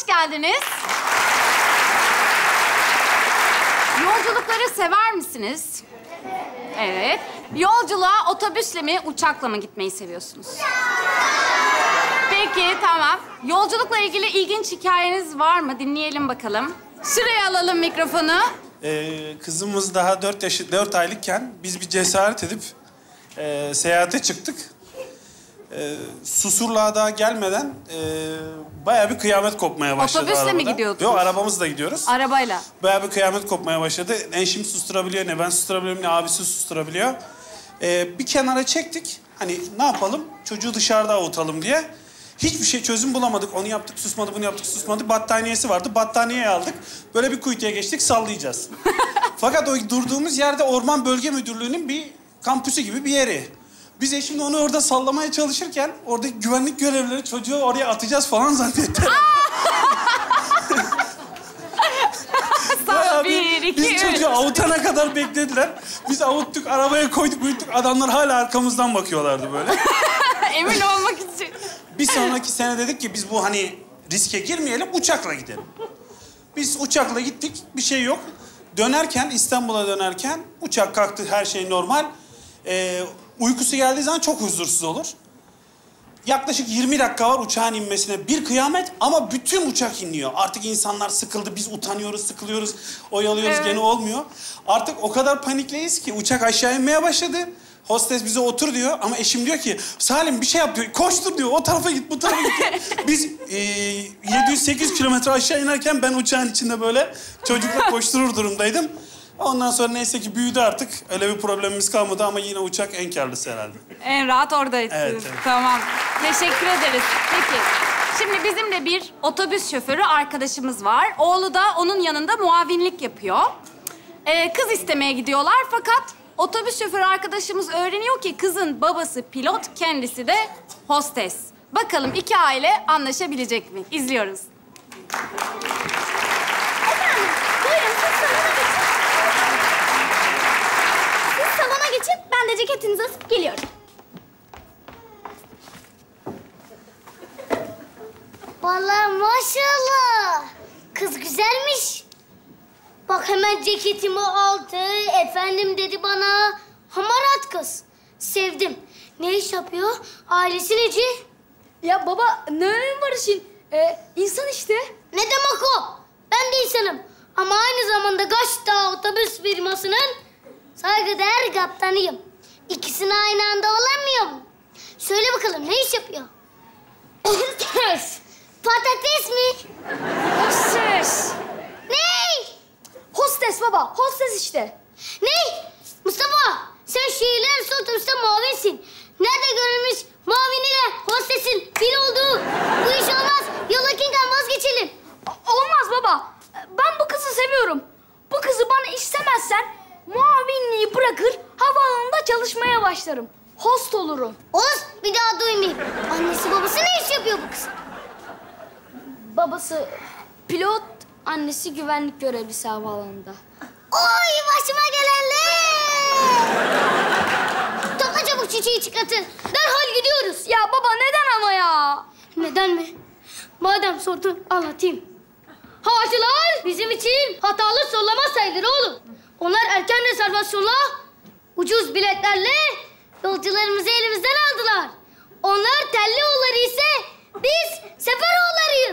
geldiniz. Yolculukları sever misiniz? Evet. Yolculuğa otobüsle mi, uçakla mı gitmeyi seviyorsunuz? Peki, tamam. Yolculukla ilgili ilginç hikayeniz var mı? Dinleyelim bakalım. Şuraya alalım mikrofonu. Kızımız daha 4 aylıkken biz bir cesaret edip seyahate çıktık. Susurluğa daha gelmeden bayağı bir kıyamet kopmaya başladı. Otobüsle arabada. mi gidiyordunuz? Yok, arabamızla gidiyoruz. Arabayla. Bayağı bir kıyamet kopmaya başladı. Ne eşim susturabiliyor, ne ben susturabiliyorum, ne abisi susturabiliyor. Bir kenara çektik. Hani ne yapalım? Çocuğu dışarıda avutalım diye. Hiçbir şey çözüm bulamadık. Onu yaptık, susmadı, bunu yaptık, susmadı. Battaniyesi vardı. Battaniyeyi aldık. Böyle bir kuytuya geçtik, sallayacağız. Fakat o durduğumuz yerde Orman Bölge Müdürlüğü'nün bir kampüsü gibi bir yeri. Biz eşimle onu orada sallamaya çalışırken oradaki güvenlik görevlileri çocuğu oraya atacağız falan zannetti. Bayağı biz çocuğu avutana kadar beklediler. Biz avuttuk, arabaya koyduk, uyuttuk. Adamlar hala arkamızdan bakıyorlardı böyle. Emin olmak için. Bir sonraki sene dedik ki biz bu hani riske girmeyelim, uçakla gidelim. Biz uçakla gittik, bir şey yok. Dönerken, İstanbul'a dönerken uçak kalktı, her şey normal. Uykusu geldiği zaman çok huzursuz olur. Yaklaşık 20 dakika var uçağın inmesine. Bir kıyamet ama bütün uçak iniyor. Artık insanlar sıkıldı, biz utanıyoruz, sıkılıyoruz, oyalıyoruz, evet. Gene olmuyor. Artık o kadar panikleyiz ki uçak aşağı inmeye başladı. Hostes bize otur diyor ama eşim diyor ki Salim bir şey yap diyor. Koştur diyor. O tarafa git, bu tarafa git. Biz 700-800 kilometre aşağı inerken ben uçağın içinde böyle çocukla koşturur durumdaydım. Ondan sonra neyse ki büyüdü artık. Öyle bir problemimiz kalmadı ama yine uçak en kârlısı herhalde. En rahat oradaydınız. Evet, evet. Tamam. Teşekkür ederiz. Peki. Şimdi bizim de bir otobüs şoförü arkadaşımız var. Oğlu da onun yanında muavinlik yapıyor. Kız istemeye gidiyorlar fakat otobüs şoförü arkadaşımız öğreniyor ki kızın babası pilot, kendisi de hostes. Bakalım iki aile anlaşabilecek mi? İzliyoruz. Efendim, buyurun siz salona geçin. Siz salona geçin, ben de ceketinizi asıp geliyorum. Vallahi maşallah. Kız güzelmiş. Bak hemen ceketimi aldı. Efendim dedi bana. Hamarat kız. Sevdim. Ne iş yapıyor? Ailesi neci? Ya baba ne önemi var işin? İnsan işte. Ne demek o? Ben de insanım. Ama aynı zamanda Gaşta otobüs firmasının saygıdeğer kaptanıyım. İkisini aynı anda olamıyorum. Söyle bakalım ne iş yapıyor? Patates mi? Hostes. Ne? Hostes baba, hostes işte. Ne? Mustafa, sen şehirler arası otobüste mavinsin. Nerede görülmüş mavin ile hostesin bir olduğu? Bu iş olmaz. Yola vazgeçelim. Olmaz baba. Ben bu kızı seviyorum. Bu kızı bana istemezsen muavinliği bırakır, havaalanında çalışmaya başlarım. Host olurum. Oğuz, bir daha duymayayım. Annesi babası ne iş yapıyor bu kız? Babası pilot, annesi güvenlik görevlisi havaalanında. Oy başıma gelenler! Topla çabuk çiçeği çıkartın. Derhal gidiyoruz. Ya baba neden ama ya? Neden mi? Madem sordun anlatayım. Havacılar bizim için hatalı sollama sayılır oğlum. Onlar erken rezervasyonla, ucuz biletlerle yolcularımızı elimizden aldılar. Onlar telli oğulları ise biz sefer oğullarıyız.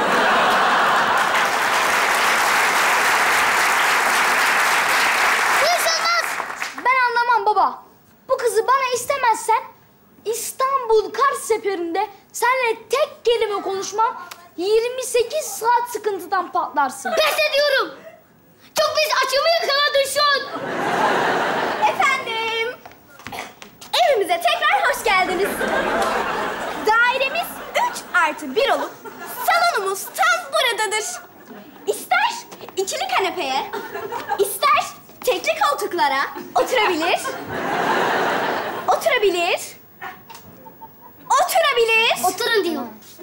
Bu iş olmaz. Ben anlamam baba. Bu kızı bana istemezsen İstanbul Kars seferinde seninle tek kelime konuşmam, 28 saat sıkıntıdan patlarsın. Pes ediyorum. Çok pis açımı yakaladın şu an. Efendim, evimize tekrar hoş geldiniz. Dairemiz 3+1 olup salonumuz tam buradadır. İster ikili kanepeye, ister tekli koltuklara oturabilir. Oturabilir. Oturabilir. Oturun diyor.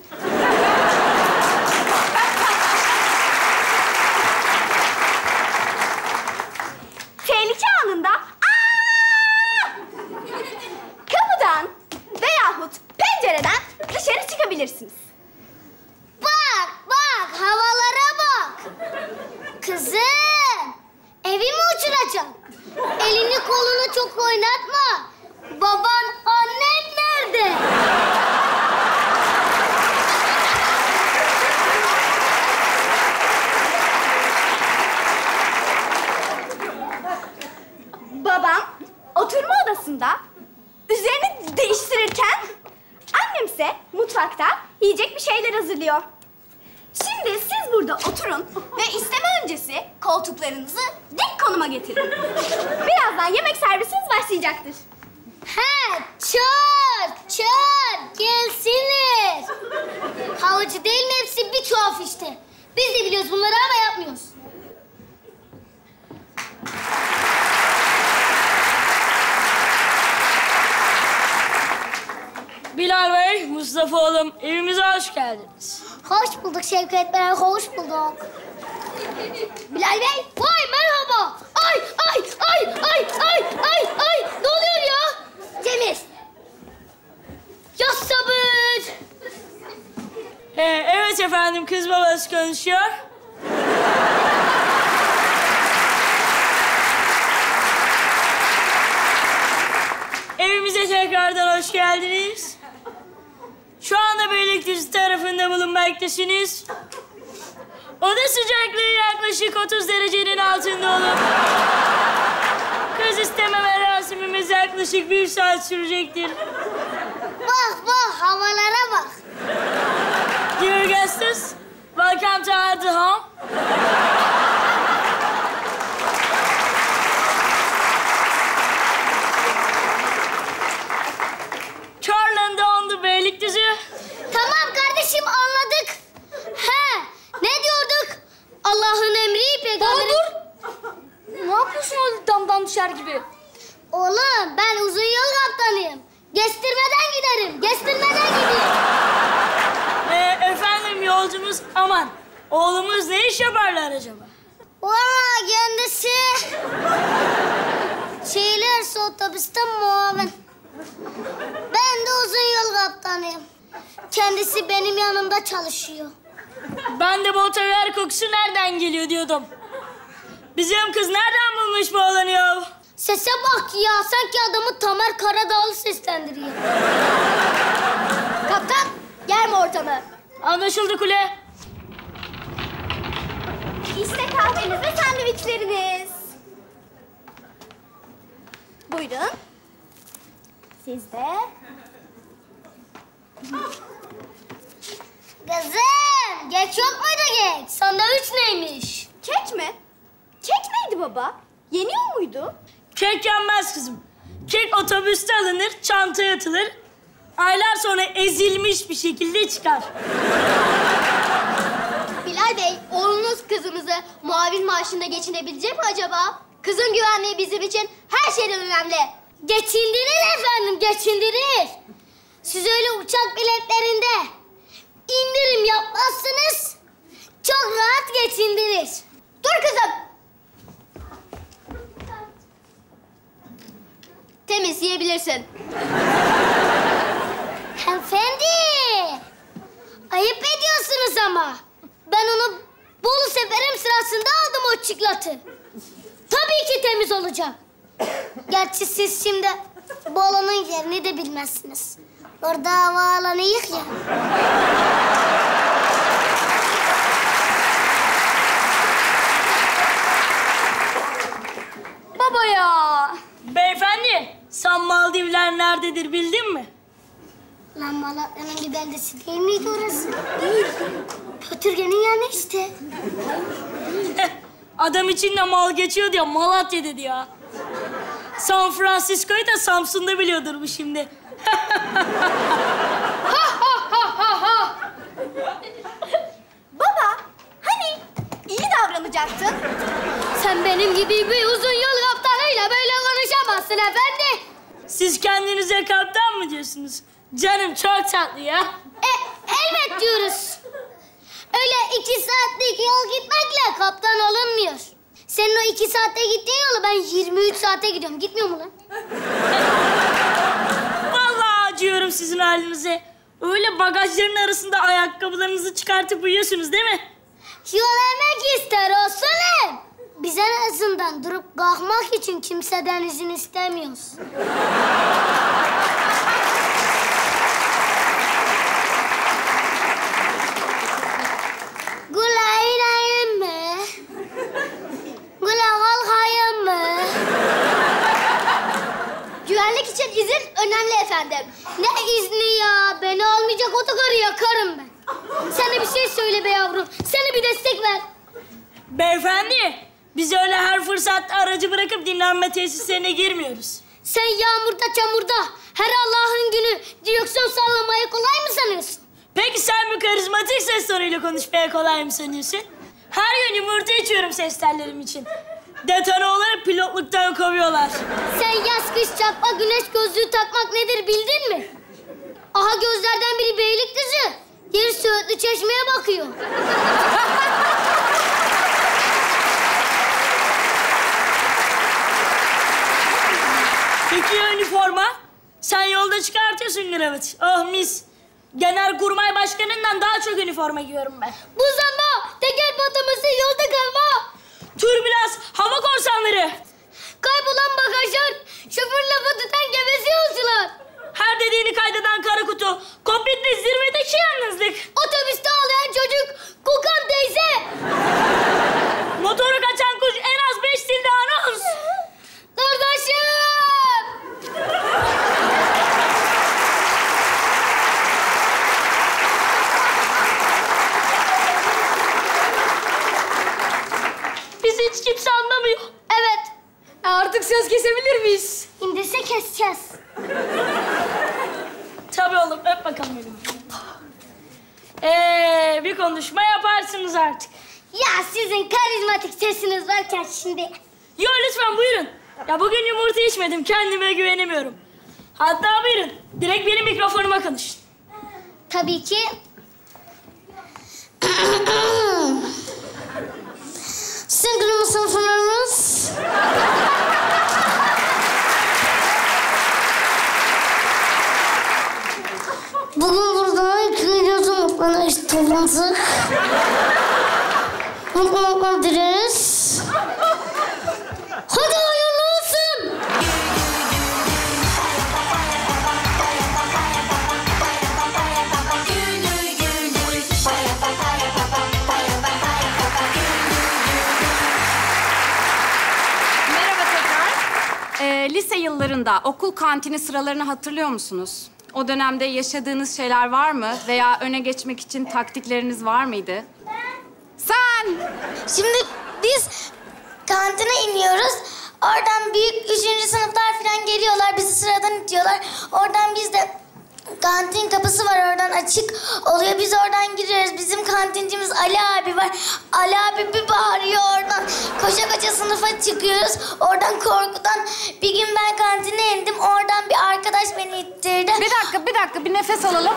Tehlike anında kapıdan veyahut pencereden dışarı çıkabilirsiniz. Bak, mutfakta yiyecek bir şeyler hazırlıyor. Şimdi siz burada oturun ve isteme öncesi koltuklarınızı dik konuma getirin. Birazdan yemek servisiniz başlayacaktır. He, çağır, gelsinler. Havacı değil mi hepsi bir tuhaf işte. Biz de biliyoruz bunları ama yapmıyoruz. Bilal Bey, Mustafa oğlum, evimize hoş geldiniz. Hoş bulduk Şevket Bey, hoş bulduk. Bilal Bey, vay merhaba. Ay, ne oluyor ya? Temiz. Ya sabır. Evet efendim, kız babası konuşuyor. Evimize tekrardan hoş geldiniz. Şu anda Beylikdüzü tarafında bulunmaktasınız. Oda sıcaklığı yaklaşık 30 derecenin altında olup kız isteme merasimimiz yaklaşık 1 saat sürecektir. Bak, havalara bak. Dear guests, welcome to our home. Charlie'nde ondu Beylikdüzü. Tamam kardeşim anladık. He, ne diyorduk? Allah'ın emri peygamberin... Dur! Ne yapıyorsun öyle damdan düşer gibi? Oğlum ben uzun yol kaptanıyım. Kestirmeden giderim, kestirmeden gidiyorum. Efendim yolcumuz aman. Oğlumuz ne iş yaparlar acaba? Valla kendisi... Şeyler otobüste muavin. Ben de uzun yol kaptanıyım. Kendisi benim yanımda çalışıyor. Ben de bu otogar kokusu nereden geliyor diyordum. Bizim kız nereden bulmuş bu oğlanı ya? Sese bak ya, sanki adamı Tamer Karadağlı seslendiriyor. Kaptan, germe ortamı. Anlaşıldı Kule. İşte kahveniz ve sandviçleriniz. Buyurun. Siz de. Kızım, geç yok muydu geç? Sandviç neymiş? Kek mi? Kek neydi baba? Yeniyor muydu? Kek yenmez kızım. Kek otobüste alınır, çantaya atılır. Aylar sonra ezilmiş bir şekilde çıkar. Bilal Bey, oğlunuz kızımızı muavin maaşında geçinebilecek mi acaba? Kızın güvenliği bizim için her şeyden önemli. Geçindirir efendim, geçindirir. Siz öyle uçak biletlerinde indirim yapmazsınız, çok rahat geçindirir. Dur kızım! Temiz yiyebilirsin. Hanımefendi, ayıp ediyorsunuz ama. Ben onu Bolu seferim sırasında aldım o çikolatı. Tabii ki temiz olacak. Gerçi siz şimdi Bolu'nun yerini de bilmezsiniz. Orada havaalanı yık ya. Baba ya! Beyefendi, sen Maldivler nerededir bildin mi? Lan Malatya'nın bir beldesi değil miydi orası? Değil. Pötürge'nin yanı işte. Adam içinde mal geçiyor diye Malatya dedi ya. San Francisco'yu da Samsun'da biliyordur bu şimdi. Baba, hani iyi davranacaktın? Sen benim gibi bir uzun yol kaptanıyla böyle konuşamazsın efendi. Siz kendinize kaptan mı diyorsunuz? Canım çok tatlı ya. Elbet diyoruz. Öyle 2 saatlik yol gitmekle kaptan olunmuyor. Senin o 2 saatte gittiğin yolu ben 23 saate gidiyorum. Gitmiyor mu lan? Vallahi acıyorum sizin halinize. Öyle bagajların arasında ayakkabılarınızı çıkartıp uyuyorsunuz değil mi? Yol emek ister olsun. Biz en azından durup kalkmak için kimseden izin istemiyoruz. Gula inayım mı? Gula kalkayım mı? Güvenlik için izin önemli efendim. Ne izni ya? Beni almayacak otogarı yakarım ben. Sen de bir şey söyle be yavrum. Sen de bir destek ver. Beyefendi, biz öyle her fırsatta aracı bırakıp dinlenme tesislerine girmiyoruz. Sen yağmurda, çamurda, her Allah'ın günü direksiyon sallamayı kolay mı sanıyorsun? Peki sen bu karizmatik ses tonuyla konuşmaya kolay mı sanıyorsun? Her gün yumurta içiyorum ses tellerim için. Detone olarak pilotluktan kovuyorlar. Sen yaz, kış, çakma, güneş gözlüğü takmak nedir bildin mi? Aha gözlerden biri Beylikdüzü, diğeri Söğütlü Çeşme'ye bakıyor. Peki ya üniforma? Sen yolda çıkartıyorsun kravat. Oh mis. Genelkurmay Başkanı'ndan daha çok üniforma giyiyorum ben. Bu zamba, teker patlaması, yolda kalma. Türbülans, hava korsanları. Kaybolan bagajlar, şoför lafı tutan gevezi yolcular. Her dediğini kaydeden kara kutu. Kokpitte zirvedeki yalnızlık. Otobüste ağlayan çocuk, kokan teyze. Motoru kaçan kuş en az 5 dilde anons. Kardeşim! Bizi hiç kimse anlamıyor. Evet. Artık söz kesebilir miyiz? İndirse keseceğiz. Tabii oğlum, öp bakalım beni. Bir konuşma yaparsınız artık. Ya sizin karizmatik sesiniz varken şimdi. Yo lütfen buyurun. Ya bugün yumurta içmedim, kendime güvenemiyorum. Hatta buyurun, direkt benim mikrofonuma konuşun. Tabii ki. Sevgili sınıflarımız. Bugün burada ikinci yazımlıklarına eşit toplantı. Mutluluklar dileriz. Hadi hayırlı olsun. Merhaba tekrar. Lise yıllarında okul kantini sıralarını hatırlıyor musunuz? O dönemde yaşadığınız şeyler var mı? Veya öne geçmek için taktikleriniz var mıydı? Sen! Şimdi biz kantine iniyoruz. Oradan büyük 3. sınıflar falan geliyorlar. Bizi sıradan itiyorlar. Oradan biz de kantin kapısı var oradan açık oluyor. Biz oradan giriyoruz. Bizim kantincimiz Ali abi var. Ali abi bir bağırıyor oradan. Koşa koşa sınıfa çıkıyoruz. Oradan korkudan bir gün ben kantine indim. Oradan bir arkadaş beni ittirdi. Bir dakika, bir nefes alalım.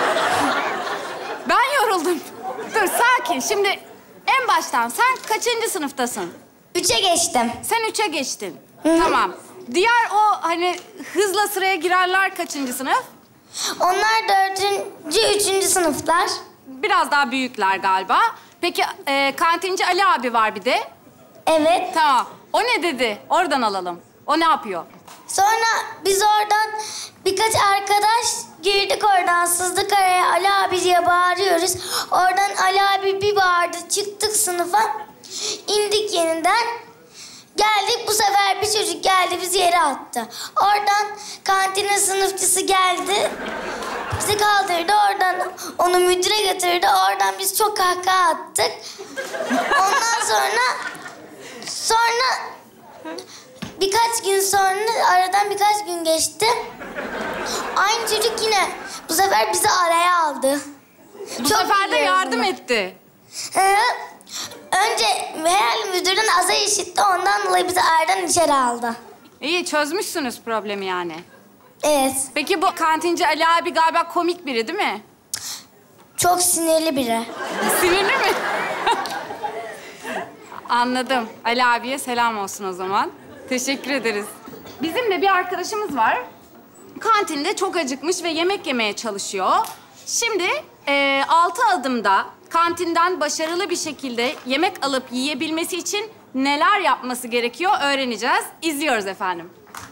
Ben yoruldum. Dur, sakin. Şimdi en baştan sen kaçıncı sınıftasın? 3'e geçtim. Sen 3'e geçtin. Tamam. Diğer o hani hızla sıraya girerler kaçıncı sınıf? Onlar 4. 3. sınıflar. Biraz daha büyükler galiba. Peki kantinci Ali abi var bir de. Evet. Tamam. O ne dedi? Oradan alalım. O ne yapıyor? Sonra biz oradan birkaç arkadaş girdik oradan sızdık araya Ali abi diye bağırıyoruz. Oradan Ali abi bir bağırdı çıktık sınıfa indik yeniden. Geldik bu sefer bir çocuk geldi bizi yere attı. Oradan kantinin sınıfçısı geldi. Bizi kaldırdı oradan onu müdüre götürdü. Oradan biz çok kahkaha attık. Ondan sonra birkaç gün sonra, aradan birkaç gün geçti. Aynı çocuk yine bu sefer bizi araya aldı. Bu sefer de yardım etti. Önce herhalde müdürün azar işitti, ondan dolayı bizi aradan içeri aldı. İyi, çözmüşsünüz problemi yani. Evet, Peki bu kantinci Ali abi galiba komik biri değil mi? çok sinirli biri. Sinirli mi? Anladım. Ali abiye selam olsun o zaman. Teşekkür ederiz. Bizim de bir arkadaşımız var. Kantinde çok acıkmış ve yemek yemeye çalışıyor. Şimdi 6 adımda kantinden başarılı bir şekilde yemek alıp yiyebilmesi için neler yapması gerekiyor öğreneceğiz. İzliyoruz efendim.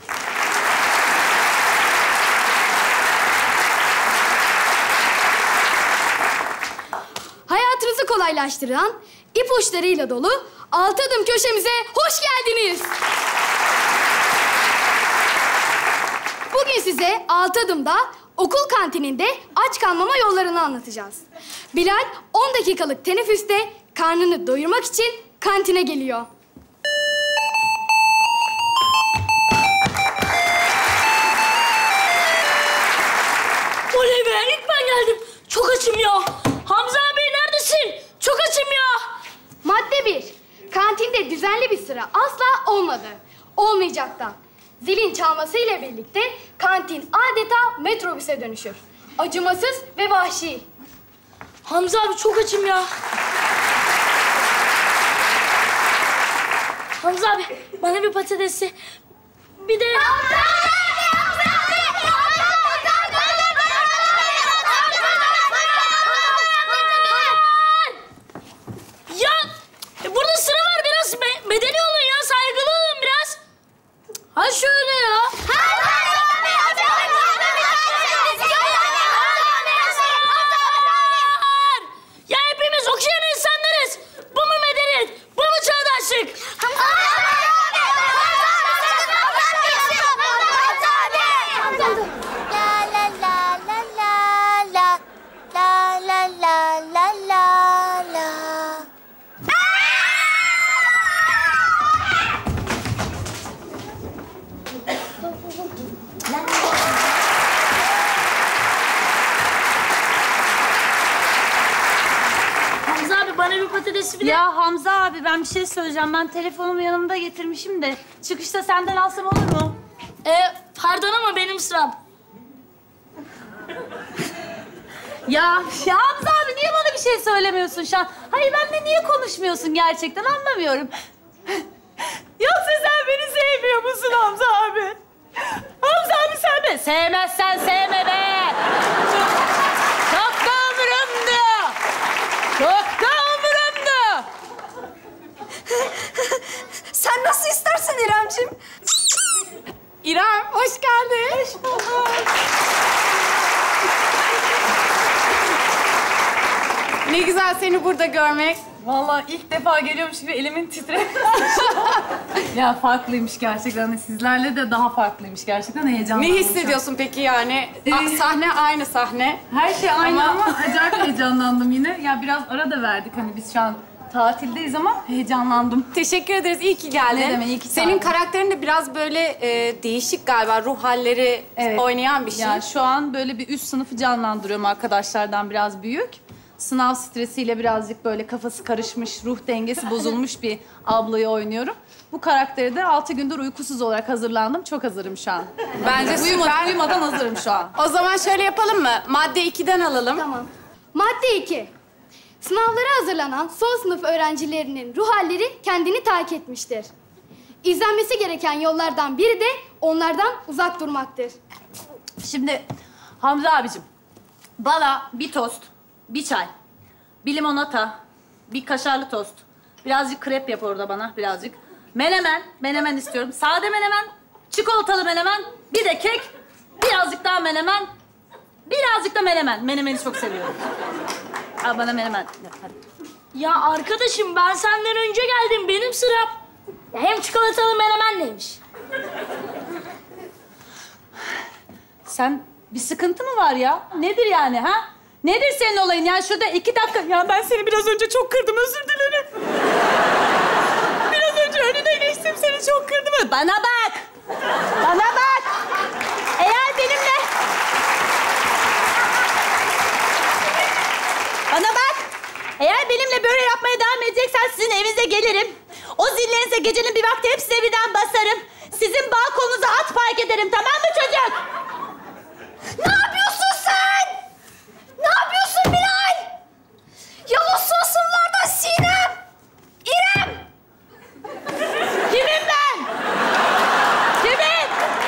Hayatınızı kolaylaştıran, ipuçlarıyla dolu 6 adım köşemize hoş geldiniz. Bu Bugün size 6 adımda okul kantininde aç kalmama yollarını anlatacağız. Bilal 10 dakikalık teneffüste karnını doyurmak için kantine geliyor. Oley be, ilk ben geldim. Çok açım ya. Hamza abi neredesin? Çok açım ya. Madde 1. Kantinde düzenli bir sıra asla olmadı. Olmayacak da. Zilin çalmasıyla birlikte kantin adeta metrobüse dönüşür. Acımasız ve vahşi. Hamza abi çok açım ya. Hamza abi bana bir patatesi, bir de... Ya burada sıra var, biraz medeni olun ya, saygılı olun biraz. Ha şöyle ya. Ya hepimiz okuyan insanlarız. Bu mu medeniyet? Bu mu çağdaşlık? Hamza abi bana bir patatesi bile... Ya Hamza abi ben bir şey söyleyeceğim. Ben telefonumu yanımda getirmişim de çıkışta senden alsam olur mu? Pardon ama benim sıram. Ya Hamza abi niye bana bir şey söylemiyorsun şu an? Hayır benimle niye konuşmuyorsun gerçekten anlamıyorum. Yoksa sen beni sevmiyor musun Hamza abi? Hamza abi sen beni sevmezsen sevme be. Çok da umurumda. Çok da umurumda. Sen nasıl istersen İremciğim. İrem, hoş geldin. Hoş bulduk. Ne güzel seni burada görmek. Vallahi ilk defa geliyormuş gibi elimin titremesi. Ya farklıymış gerçekten. Sizlerle de daha farklıymış gerçekten. Ne Heyecanlandım. hissediyorsun peki yani? Sahne aynı sahne. Her şey aynı ama acayip heyecanlandım yine. Ya biraz ara da verdik. Hani biz şu an tatildeyiz ama heyecanlandım. Teşekkür ederiz. İyi ki geldin. Ne demek, iyi ki Senin geldin. karakterin de biraz böyle değişik galiba. Ruh halleri oynayan bir şey. Ya şu an böyle bir üst sınıfı canlandırıyorum arkadaşlardan biraz büyük. Sınav stresiyle birazcık böyle kafası karışmış, ruh dengesi bozulmuş bir ablayı oynuyorum. Bu karakteri de 6 gündür uykusuz olarak hazırlandım. Çok hazırım şu an. Bence süper. Uyumadan hazırım şu an. O zaman şöyle yapalım mı? Madde 2'den alalım. Tamam. Madde 2. Sınavlara hazırlanan son sınıf öğrencilerinin ruh halleri kendini takip etmiştir. İzlenmesi gereken yollardan biri de onlardan uzak durmaktır. Şimdi Hamza abicim, bana bir tost, bir çay, bir limonata, bir kaşarlı tost, birazcık krep yap orada bana, birazcık. Menemen istiyorum. Sade menemen, çikolatalı menemen, bir de kek, birazcık daha menemen, birazcık da menemen. Menemeni çok seviyorum. Al bana menemen. Hadi. Ya arkadaşım ben senden önce geldim, benim sıram. Ya hem çikolatalı menemen neymiş? Sen bir sıkıntı mı var ya? Nedir yani ha? Nedir senin olayın? Yani şurada 2 dakika... Ya ben seni biraz önce çok kırdım, özür dilerim. Biraz önce önüne geçtim, seni çok kırdım. Bana bak! Bana bak! Eğer benimle... Bana bak! Eğer benimle böyle yapmaya devam edeceksen sizin evinize gelirim. O zillerinize gecenin bir vakti hepsine birden basarım. Sizin balkonunuza at park ederim, tamam mı çocuk? Ne yapıyorsun sen? Ne yapıyorsun Bilal? Yavuz son sınıflardan Sinem! İrem! Kimim ben? Kimin?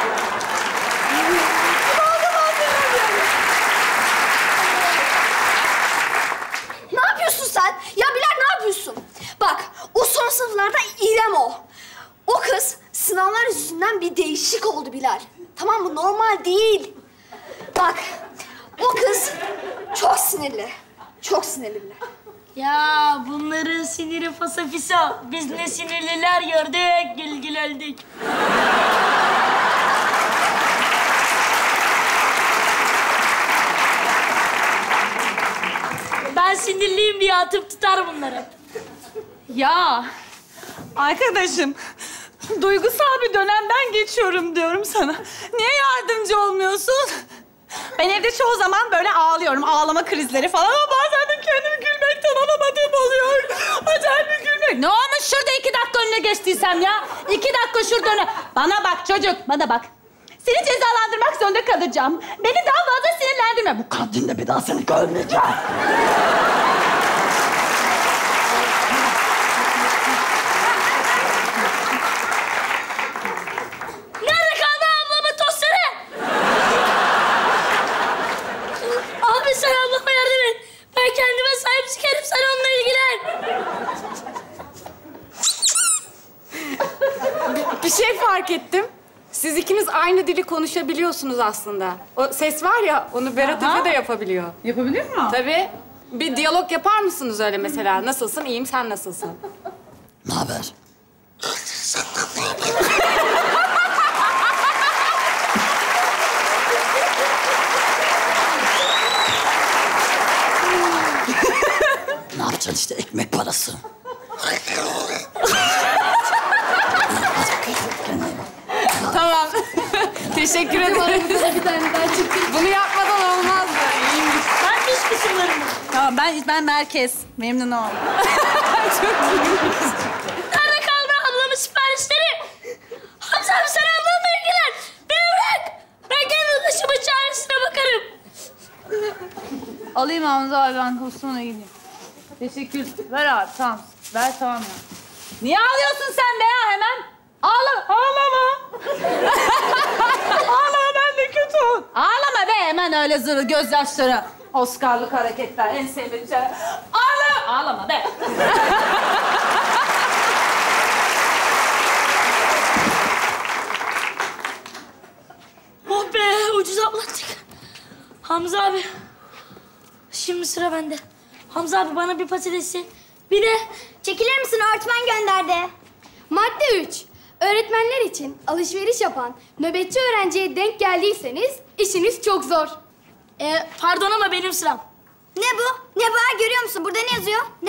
Ne yapıyorsun sen? Ya Bilal ne yapıyorsun? Bak o son sınıflarda İrem o. O kız sınavlar yüzünden bir değişik oldu Bilal. Tamam mı? Normal değil. Bak o kız çok sinirli. Çok sinirli Bilal. Ya bunların siniri fasafisa. Biz ne sinirliler gördük, gülgül öldük. sinirliyim diye atıp tutar bunları. Ya arkadaşım, duygusal bir dönemden geçiyorum diyorum sana. Niye yardımcı olmuyorsun? Ben evde çoğu zaman böyle ağlıyorum, ağlama krizleri falan ama bazen de kendimi gülmekten alamadığım oluyor. Acayip bir gülmek. Ne olmuş şurada 2 dakika önüne geçtiysem ya? 2 dakika şurada önüne. Bana bak çocuk, bana bak. Seni cezalandırmak zorunda kalacağım. Beni daha fazla sinirlendirme. Bu kantinde bir daha seni görmeyeceğim. Nerede kaldı ablamın tostları? Abi sen ablama yardım et. Ben kendime sahip çıkarım, sen onunla ilgilen. Bir şey fark ettim. Siz ikiniz aynı dili konuşabiliyorsunuz aslında. O ses var ya, onu Berat Efe de yapabiliyor. Yapabiliyor mu? Tabii. Bir diyalog yapar mısınız öyle mesela? Nasılsın? İyiyim, sen nasılsın? Ne haber? Ne yapacaksın işte ekmek parası. Tamam. Teşekkür ederim. Bir tane daha çıktı. Bunu yapmadan olmazdı. İyiymiş. Ben dış kısımlarım. Tamam, ben merkez. Memnun oldum. Nerede kaldı ablamın siparişleri? Hamza abi sen ablamla ilgilen. Beni bırak. Ben kendi başımın çaresine bakarım. Alayım Hamza abi, ben kostümle gideyim. Teşekkür. Ver abi, tamam. Ver, tamam ya. Niye ağlıyorsun sen be ya hemen? Ağlama. Ağlama, ben de kötü ol. Ağlama be, hemen öyle zırı, gözyaşları. Oscar'lık hareketler, en sevdiğim şey. Ağlama be. Oh be, ucuz atlattık. Hamza abi. Şimdi sıra bende. Hamza abi bana bir patatesi, bir de... Çekilir misin? Öğretmen gönderdi. Madde 3. Öğretmenler için alışveriş yapan nöbetçi öğrenciye denk geldiyseniz işiniz çok zor. Pardon ama benim sıram. Ne bu? Ne bu? Görüyor musun? Burada ne yazıyor? Ne?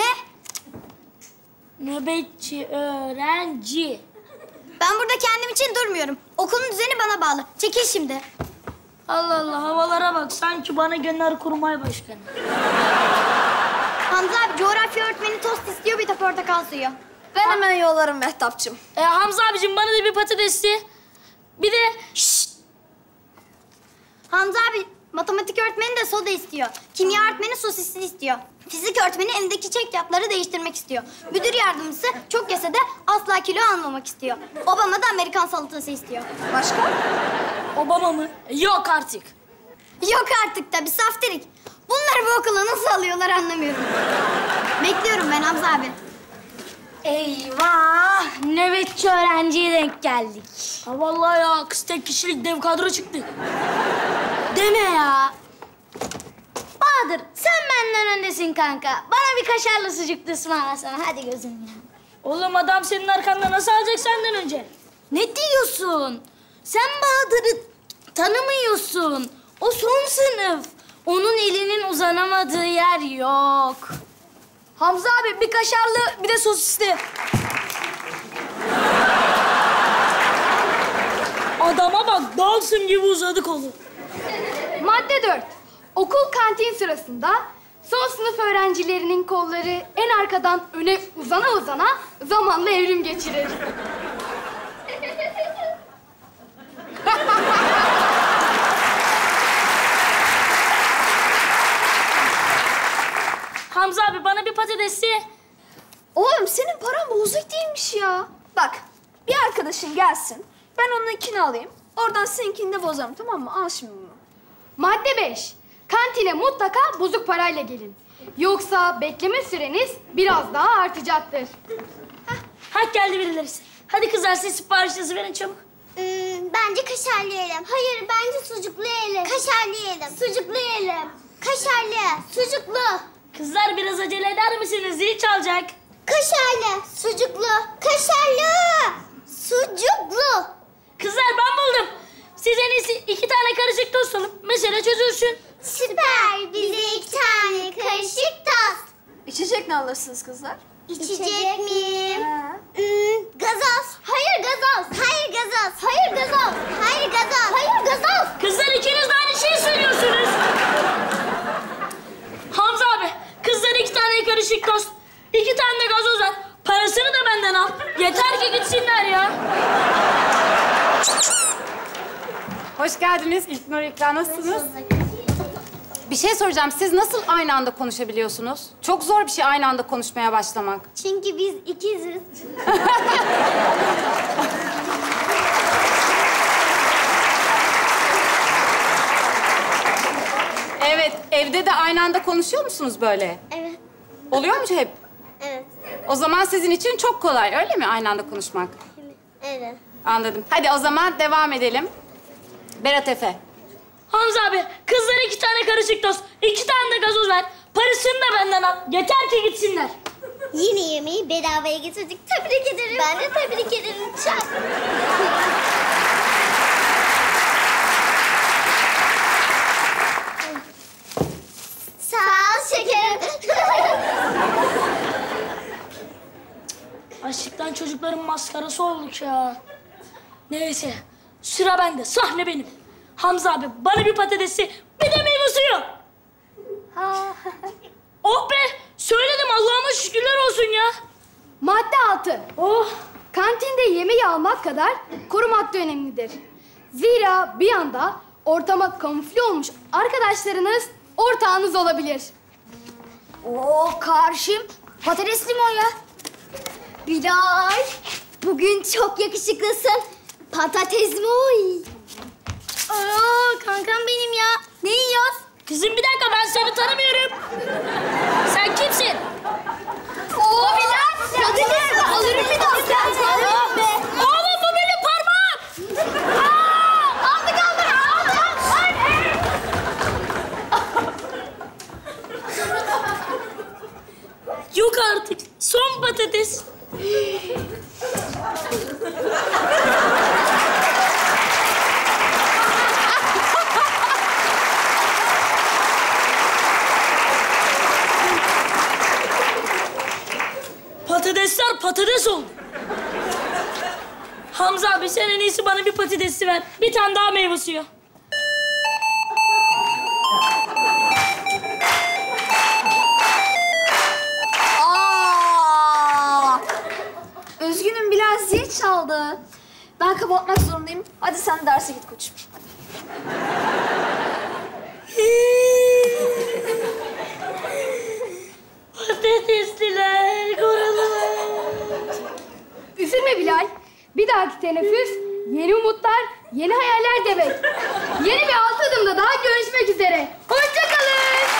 Nöbetçi öğrenci. Ben burada kendim için durmuyorum. Okulun düzeni bana bağlı. Çekil şimdi. Allah Allah, havalara bak. Sanki bana Genelkurmay Başkanı. Hamza abi coğrafya öğretmeni tost istiyor, bir de portakal suyu. Ben hemen yollarım Mehtapçığım. Hamza abicim bana da bir patatesli, bir de... Şşt! Hamza abi matematik öğretmeni de soda istiyor. Kimya öğretmeni sosisli istiyor. Fizik öğretmeni elindeki çekyatları değiştirmek istiyor. Müdür yardımcısı çok yese de asla kilo almamak istiyor. Obama da Amerikan salatası istiyor. Başka? Obama mı? Yok artık. Yok artık tabii, saftirik. Bunları bu okula nasıl alıyorlar anlamıyorum. Bekliyorum ben Hamza abi. Eyvah! Nöbetçi öğrenciye denk geldik. Ha vallahi ya, kız tek kişilik dev kadro çıktı. Deme ya. Bahadır, sen benden öndesin kanka. Bana bir kaşarlı sucuklu ısmarlasana. Hadi gözüm ya. Oğlum adam senin arkanda nasıl alacak senden önce? Ne diyorsun? Sen Bahadır'ı tanımıyorsun. O son sınıf. Onun elinin uzanamadığı yer yok. Hamza abi bir kaşarlı bir de sosisli. Adama bak, Dawson gibi uzadı kolu. Madde 4. Okul kantin sırasında son sınıf öğrencilerinin kolları en arkadan öne uzana uzana zamanla evrim geçirir. Hamza abi bana bir patatesli. Oğlum senin paran bozuk değilmiş ya. Bak bir arkadaşın gelsin. Ben onun ikini alayım. Oradan seninkini de bozarım, tamam mı? Al şimdi bunu. Madde 5. Kantine mutlaka bozuk parayla gelin. Yoksa bekleme süreniz biraz daha artacaktır. Hak geldi birileri. Hadi kızlar siz siparişinizi verin çabuk. Bence kaşarlı yiyelim. Hayır, bence sucuklu yiyelim. Kaşarlı yiyelim. Sucuklu yiyelim. Kaşarlı, sucuklu. Kızlar biraz acele eder misiniz? Zil çalacak. Kaşarlı, sucuklu. Kaşarlı, sucuklu. Kızlar ben buldum. Siz en iyisi 2 tane karışık tost alın. Mesele çözülsün. Süper. Bize 2 tane karışık tost. ne alırsınız kızlar? İçecek miyim? Gazoz. Hayır gazoz. Hayır gazoz. Hayır gazoz. Hayır gazoz. Hayır gazoz. Kızlar ikiniz de aynı şeyi söylüyorsunuz. Hamza abi, kızlara 2 tane karışık tost, 2 tane de gazoz ver. Parasını da benden al. Yeter ki gitsinler ya. Hoş geldiniz İlknur İkra. Nasılsınız? Bir şey soracağım. Siz nasıl aynı anda konuşabiliyorsunuz? Çok zor bir şey aynı anda konuşmaya başlamak. Çünkü biz ikiziz. Evet, evde de aynı anda konuşuyor musunuz böyle? Evet. Oluyor mu hep? Evet. O zaman sizin için çok kolay, öyle mi aynı anda konuşmak? Evet. Anladım. Hadi o zaman devam edelim. Berat Efe. Hamza abi, kızlara 2 tane karışık tost, 2 tane de gazoz ver. Parasını da benden al. Yeter ki gitsinler. Yine yemeği bedavaya getirdik. Tebrik ederim. Ben de tebrik ederim. Çak. Sağ ol şekerim. Açlıktan çocukların maskarası olduk ya. Neyse, sıra bende, sahne benim. Hamza abi, bana bir patatesi, bir de meyve suyu. Oh be, söyledim, Allah'ıma şükürler olsun ya. Madde 6. Oh, Kantinde yemeği almak kadar korumak da önemlidir. Zira bir anda ortama kamufle olmuş arkadaşlarınız ortağınız olabilir. Oo karşım. Patates limon ya. Bilal, bugün çok yakışıklısın. Patates mi oy? Aa, kankam benim ya. Ne yiyorsun? kızım bir dakika, ben seni tanımıyorum. Sen kimsin? Oo Bilal, patates mi? Alırım bir daha. Oğlum bu benim parmağım. Aldı. Yok artık, son patates. Patatesler patates oldu. Hamza abi, sen en iyisi bana bir patatesi ver. Bir tane daha meyve suyu. Üzgünüm Bilal, zil çaldı. Ben kapatmak zorundayım. Hadi sen derse git koçum. Patatesliler, koralar. Üzülme Bilal. Bir dahaki teneffüs yeni umutlar, yeni hayaller demek. Yeni bir 6 adımda daha görüşmek üzere. Hoşça kalın.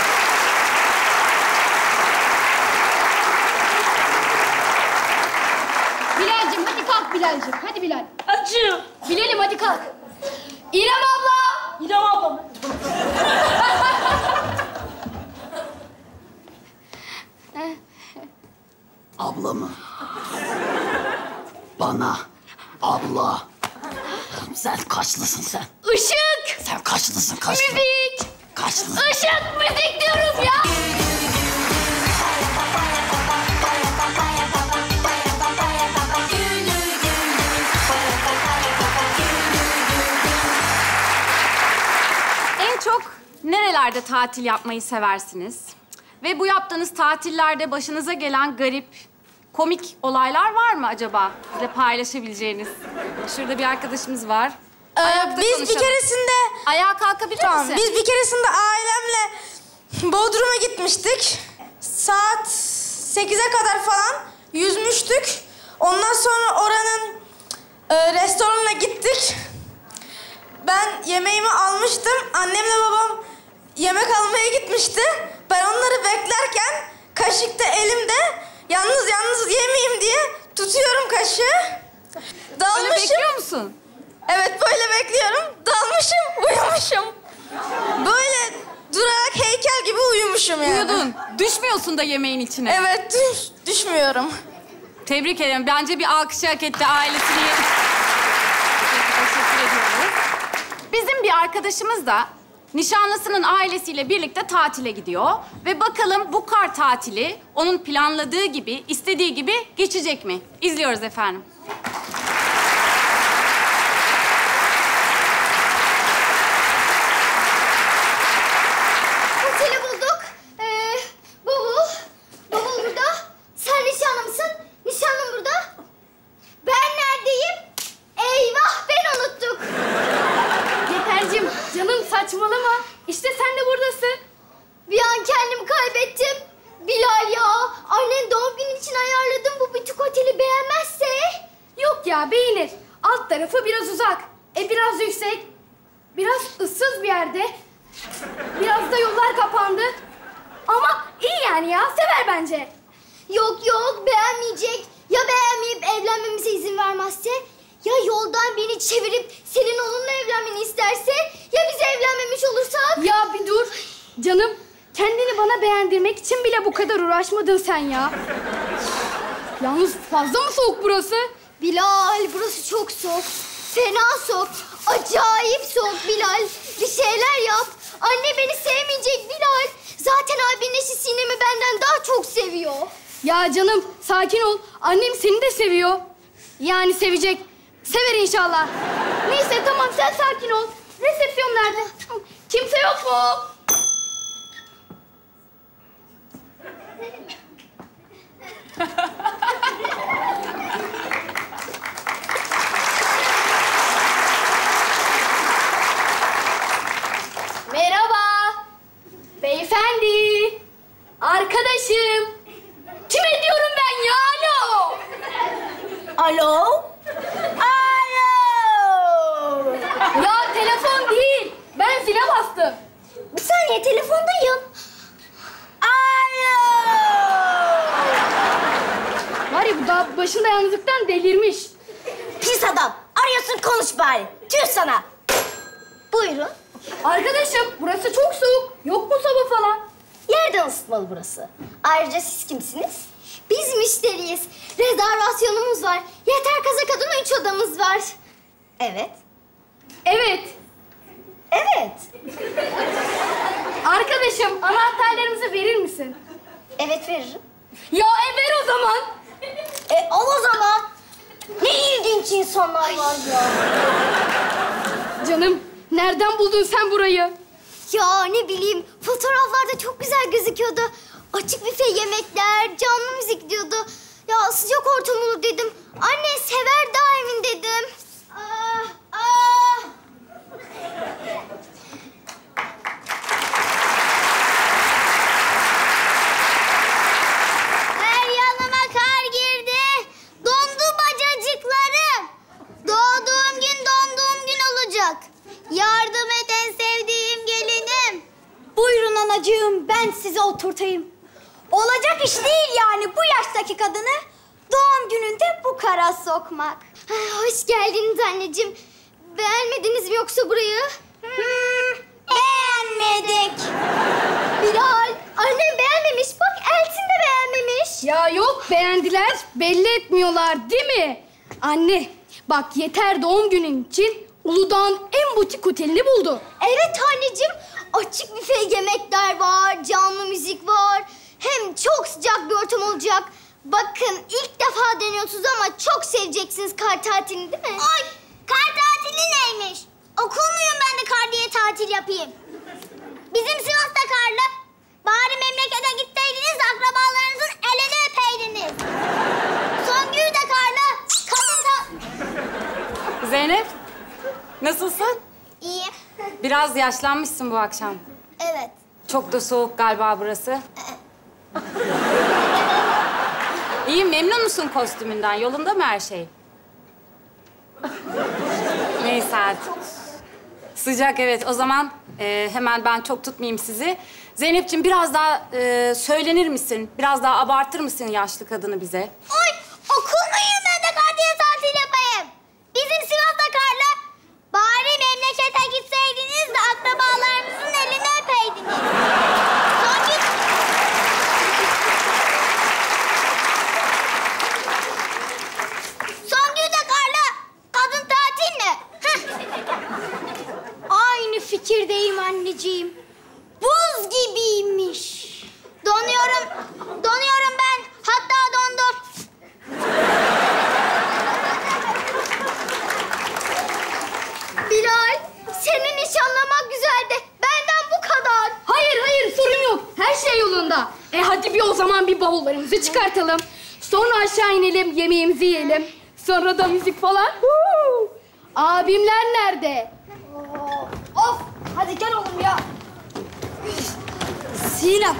Bilal'cim hadi kalk Bilal'cim. Hadi Bilal. Açım. Bilal'im hadi kalk. İrem abla. İrem ablam. Abla mı? Bana abla. Sen kaçlısın sen? Işık. Sen kaçlısın kaçlı? Müzik. Kaçlısın? Işık müzik diyorum ya. En çok nerelerde tatil yapmayı seversiniz? Ve bu yaptığınız tatillerde başınıza gelen garip, komik olaylar var mı acaba? Bizle paylaşabileceğiniz. Şurada bir arkadaşımız var. Ayakta Biz konuşalım. bir keresinde... Ayağa kalkabilir Tamam, misin? biz bir keresinde ailemle Bodrum'a gitmiştik. Saat 8'e kadar falan yüzmüştük. Ondan sonra oranın restoranına gittik. Ben yemeğimi almıştım. Annemle babam yemek almaya gitmişti. Ben onları beklerken kaşık da elimde. Yalnız yemeyeyim diye tutuyorum kaşığı. Öyle Dalmışım. bekliyor musun? Evet, böyle bekliyorum. Dalmışım, uyumuşum. Böyle durarak heykel gibi uyumuşum yani. Uyudun. Düşmüyorsun da yemeğin içine. Evet, düşmüyorum. Tebrik ederim. Bence bir alkış hak etti ailesini. Teşekkür ediyoruz. Bizim bir arkadaşımız da nişanlısının ailesiyle birlikte tatile gidiyor. Ve bakalım bu kar tatili onun planladığı gibi, istediği gibi geçecek mi? İzliyoruz efendim. Oteli bulduk. Bavul burada. Sen nişanlımsın. Nişanlım burada. Ben neredeyim? Eyvah, ben unuttuk. Yeter'cim, canım saçmalama. İşte sen de buradasın. Bir an kendimi kaybettim. Bilal ya, annen doğum günü için ayarladım bu butik oteli, beğenmezse. Yok ya, beğenir. Alt tarafı biraz uzak. Biraz yüksek. Biraz ıssız bir yerde. Biraz da yollar kapandı. Ama iyi yani ya, sever bence. Yok, beğenmeyecek. Ya beğenmeyip evlenmemize izin vermezse? Ya yoldan beni çevirip senin onunla evlenmeni isterse? Ya biz evlenmemiş olursak? Ya bir dur. Canım, kendini bana beğendirmek için bile bu kadar uğraşmadın sen ya. Yalnız fazla mı soğuk burası? Bilal, burası çok soğuk. Fena soğuk. Acayip soğuk Bilal. Bir şeyler yap. Anne beni sevmeyecek Bilal. Zaten abinin eşi Sinem'i benden daha çok seviyor. Ya canım, sakin ol. Annem seni de seviyor. Yani sevecek. Sever inşallah. Neyse tamam, sen sakin ol. Resepsiyon nerede? Kimse yok mu? Merhaba. Beyefendi. Arkadaşım. Kime diyorum ben ya? Alo. Alo? Alo! Ya telefon değil. Ben zile bastım. Bir saniye, telefondayım. Alo! Var ya, bu da başında yalnızlıktan delirmiş. Pis adam. Arıyorsun, konuş bari. Tüh sana. Buyurun. Arkadaşım, burası çok soğuk. Yok mu soba falan? Yerden ısıtmalı burası. Ayrıca siz kimsiniz? Biz müşteriyiz. Rezervasyonumuz var. Yeter kaza kadın 3 odamız var. Evet. Evet. Evet. Arkadaşım, anahtarlarımızı verir misin? Evet, veririm. Ya ver o zaman. Al o zaman. Ne ilginç insanlar var ya. Canım, nereden buldun sen burayı? Ya ne bileyim, fotoğraflarda çok güzel gözüküyordu. Açık büfe yemekler, canlı müzik diyordu. Ya sıcak ortam olur dedim. Anne sever daimin dedim. Her yanıma kar girdi. Dondu bacacıklarım. Doğduğum gün olacak. Yardım et en sevdiğim gelinim. Buyurun anacığım, ben size oturtayım. Olacak iş değil yani bu yaştaki kadını doğum gününde bu kara sokmak. Hoş geldiniz anneciğim. Beğenmediniz mi yoksa burayı? Beğenmedik. Bilal, annem beğenmemiş. Bak Elçin de beğenmemiş. Ya yok, beğendiler. Belli etmiyorlar değil mi? Anne, bak Yeter doğum günün için Uludağ'ın en butik otelini buldu. Evet anneciğim. Açık büfe yemekler var, canlı müzik var. Hem çok sıcak bir ortam olacak. Bakın ilk defa deniyorsunuz ama çok seveceksiniz kar tatilini değil mi? Ay, kar tatili neymiş? Okul muyum ben de kar diye tatil yapayım? Bizim Sivas'ta karlı. Bari memlekete gitseydiniz akrabalarınızın elini öpeydiniz. Songül de karlı. Zeynep, nasılsın? İyi. Biraz yaşlanmışsın bu akşam. Evet. Çok da soğuk galiba burası. İyi, memnun musun kostümünden? Yolunda mı her şey? Neyse artık. Sıcak, evet. O zaman hemen ben çok tutmayayım sizi. Zeynepciğim, biraz daha söylenir misin? Biraz daha abartır mısın yaşlı kadını bize? Oy, okul muyum ben de kar diye tatil yapayım? Bizim Sivas'ta karlı. Bari memlekete gitseydiniz de akrabalarınızın elini öpeydiniz. Songül... Songül de karlı. Kadın tatil mi? Aynı fikirdeyim anneciğim. Hadi bir o zaman bir bavullarımızı çıkartalım. Sonra aşağı inelim, yemeğimizi yiyelim. Sonra da müzik falan. Abimler nerede? Of! Hadi gel oğlum ya. Sinem.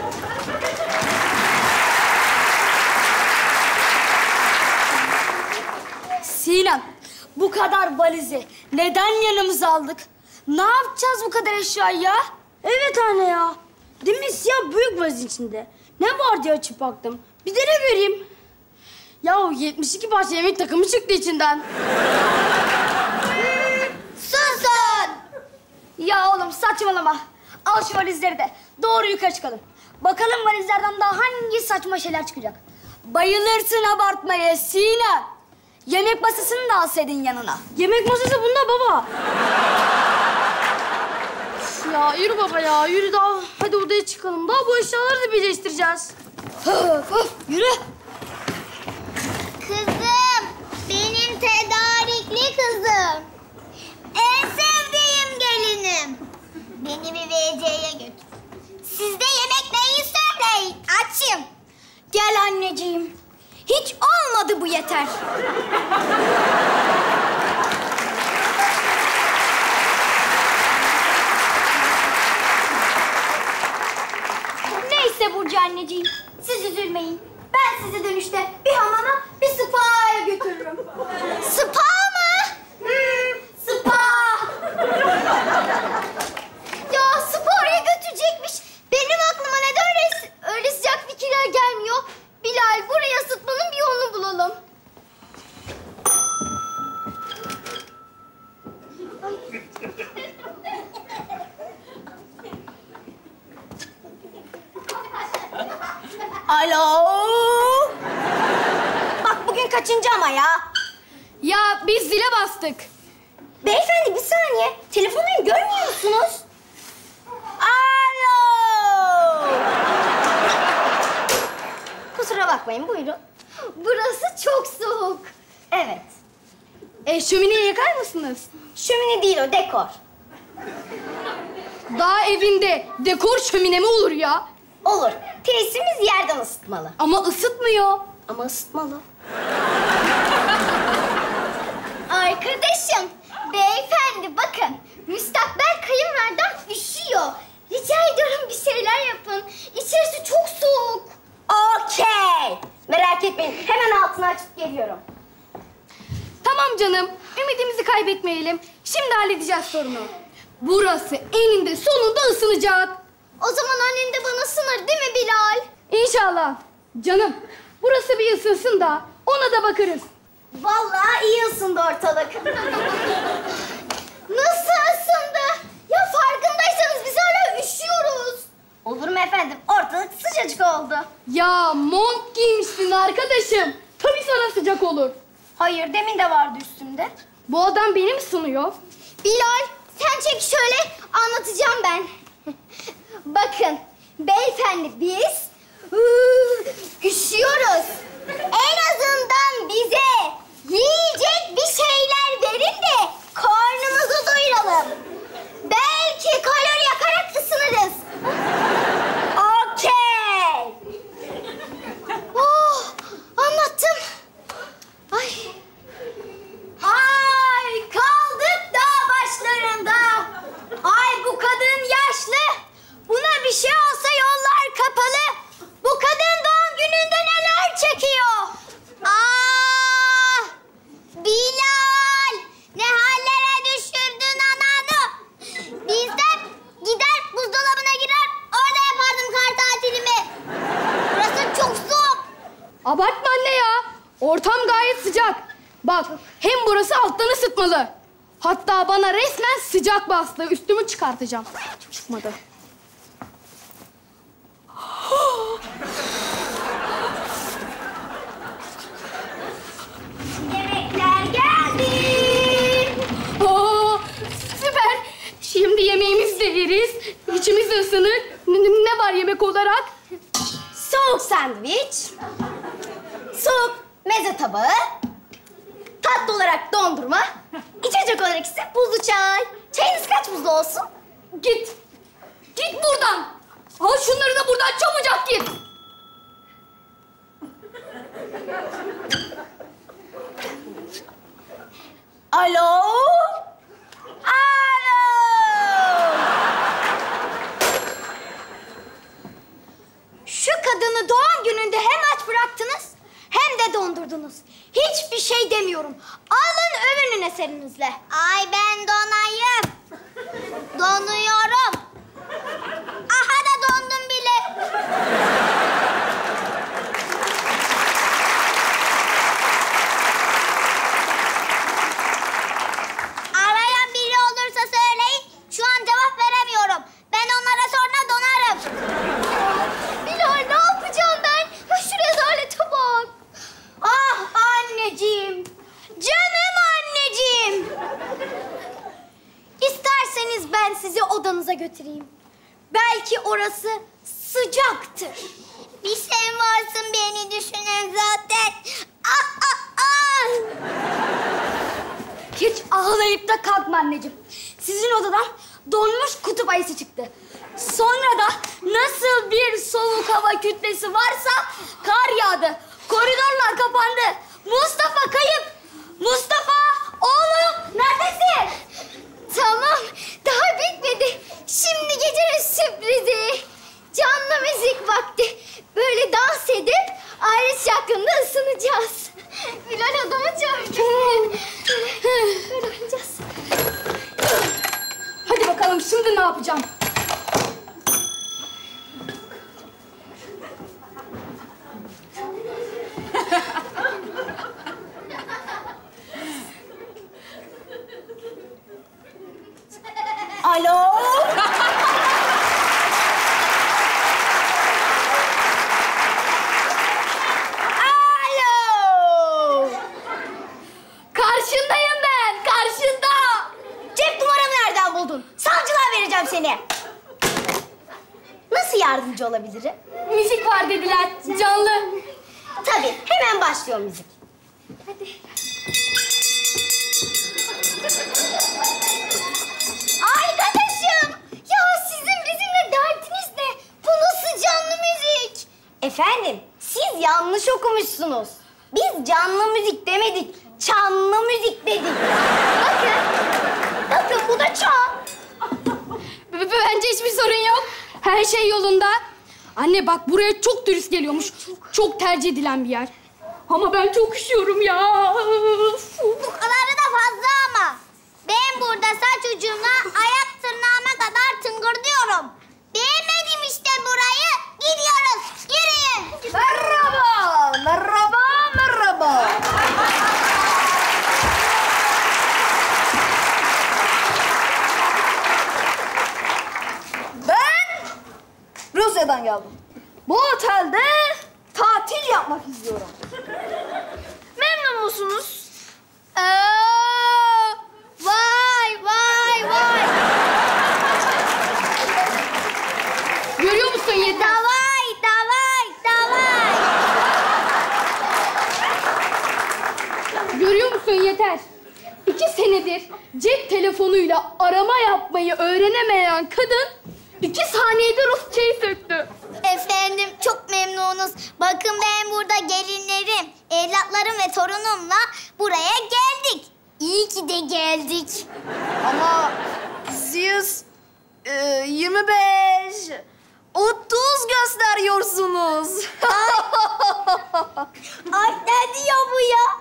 Sinem, bu kadar valizi neden yanımıza aldık? Ne yapacağız bu kadar eşyayı ya? Evet anne ya. Demin siyah büyük valiz içinde. Ne var diye açıp baktım. Bir de ne vereyim? Ya o 72 parça yemek takımı çıktı içinden. Susun! Ya oğlum saçmalama. Al şu valizleri de doğru yukarı çıkalım. Bakalım valizlerden daha hangi saçma şeyler çıkacak. Bayılırsın abartmaya Sinem. Yemek masasını da alsaydın yanına. Yemek masası bunda baba. Üf ya yürü baba ya yürü daha. Hadi odaya çıkalım. Daha bu eşyaları da birleştireceğiz. Yürü. Kızım, benim tedarikli kızım. En sevdiğim gelinim. Beni bir WC'ye götür. Siz de yemek neyi söyleyin, açım. Gel anneciğim. Hiç olmadı bu yeter. Neyse Burcu anneciğim, siz üzülmeyin. Ben sizi dönüşte bir hamama, bir spa'ya götürürüm. Spa mı? Spa. Ya spa'ya götürecekmiş. Benim aklıma neden öyle sıcak fikirler gelmiyor? Bilal, buraya ısıtmanın bir yolunu bulalım. Alo. Bak bugün kaçıncı ama ya? Ya biz zile bastık. Beyefendi bir saniye. Telefonumu görmüyor musunuz? Alo. Kusura bakmayın, buyurun. Burası çok soğuk. Evet. Şömineyi yakar mısınız? Şömine değil o, dekor. Daha evinde dekor şömine mi olur ya? Olur. Tesisimiz yerden ısıtmalı. Ama ısıtmıyor. Ama ısıtmalı. Arkadaşım, beyefendi bakın. Müstakbel kayınvalidem üşüyor. Rica ediyorum bir şeyler yapın. İçerisi çok soğuk. Okey. Merak etmeyin. Hemen altını açıp geliyorum. Tamam canım, ümidimizi kaybetmeyelim. Şimdi halledeceğiz sorunu. Burası eninde sonunda ısınacak. O zaman annen de bana sınır değil mi Bilal? İnşallah. Canım, burası bir ısınsın da ona da bakarız. Vallahi iyi ısındı ortalık. Nasıl ısındı? Ya farkındaysanız biz hala üşüyoruz. Olur mu efendim? Ortalık sıcacık oldu. Ya mont giymişsin arkadaşım. Tabii sana sıcak olur. Hayır, demin de vardı üstünde. Bu adam beni mi sunuyor? Bilal, sen çek şöyle, anlatacağım ben. Bakın, beyefendi biz üşüyoruz. En azından bize yiyecek bir şeyler verin de karnımızı doyuralım. Belki kalori yakarak ısınırız. Okey. Oh, anlattım. Ay. Ay, kaldık dağ başlarında. Ay, bu kadın yaşlı. Buna bir şey olsa yollar kapalı. Bu kadın doğum gününde neler çekiyor? Bilal! Ne hallere düşürdün ananı? Bizden gider buzdolabına girer, orada yapardım kar tatilimi. Burası çok soğuk. Abartma anne ya. Ortam gayet sıcak. Bak, hem burası alttan ısıtmalı. Hatta bana resmen sıcak bastı. Üstümü çıkartacağım. Çıkmadı. Yemekler geldi. Oo, süper. Şimdi yemeğimizi de yeriz. İçimiz de ısınır. Ne var yemek olarak? Soğuk sandviç. Soğuk meze tabağı. Tatlı olarak dondurma. İçecek olarak ise buzlu çay. Çayınız kaç buzlu olsun? Git. Git buradan. Al şunları da buradan çabucak Akif. Alo? Alo? Şu kadını doğum gününde hem aç bıraktınız hem de dondurdunuz. Hiçbir şey demiyorum. Alın övünün eserinizle. Ay ben donayım. Donuyorum. Aha da dondum bile. Arayan biri olursa söyleyin. Şu an cevap veremiyorum. Ben onlara sonra donarım. Bilal ne yapacağım ben? Ya şu rezalete bak. Ah anneciğim. Canım anneciğim. İsterseniz ben sizi odanıza götüreyim. Belki orası sıcaktır. Bir sen varsın beni düşünen zaten. Ah ah ah. Hiç ağlayıp da kalkma anneciğim. Sizin odadan donmuş kutup ayısı çıktı. Sonra da nasıl bir soğuk hava kütlesi varsa kar yağdı. Koridorlar kapandı. Mustafa kayıp. Mustafa oğlum neredesin? Tamam, daha bitmedi. Şimdi gecenin sürprizi. Canlı müzik vakti. Böyle dans edip ayrı yakında ısınacağız. Bilal adamı çağırdı. Böyle oynayacağız. Hadi bakalım şimdi ne yapacağım? Alo? Alo? Karşındayım ben, karşında. Cep numaramı nereden buldun? Savcılığa vereceğim seni. Nasıl yardımcı olabilirim? Müzik var dediler, canlı. Tabii, hemen başlıyor müzik. Arkadaşım! Ya sizin bizimle derdiniz ne? Bu nasıl canlı müzik? Efendim, siz yanlış okumuşsunuz. Biz canlı müzik demedik, çanlı müzik dedik. Bakın bu da çan. Bence hiçbir sorun yok. Her şey yolunda. Anne bak buraya çok turist geliyormuş. Çok tercih edilen bir yer. Ama ben çok üşüyorum ya. Bu kadarı da fazla ama. Ben burada saç ucuna ayak tırnağıma kadar tıngırdıyorum. Beğenmedim işte burayı. Gidiyoruz. Yürüyün. Merhaba, merhaba, merhaba. Ben Rusya'dan geldim. Bu otelde tatil yapmak istiyorum. Memnun musunuz? Vay vay vay. Görüyor musun yeter? Davay davay davay. Görüyor musun yeter? 2 senedir cep telefonuyla arama yapmayı öğrenemeyen kadın 2 saniyede Rusçayı söktü. Efendim çok memnunuz. Bakın ben burada gelinlerim, evlatlarım ve torunumla buraya geldik. İyi ki de geldik. Ama siz 25, 30 gösteriyorsunuz. Ay ne diyor bu ya?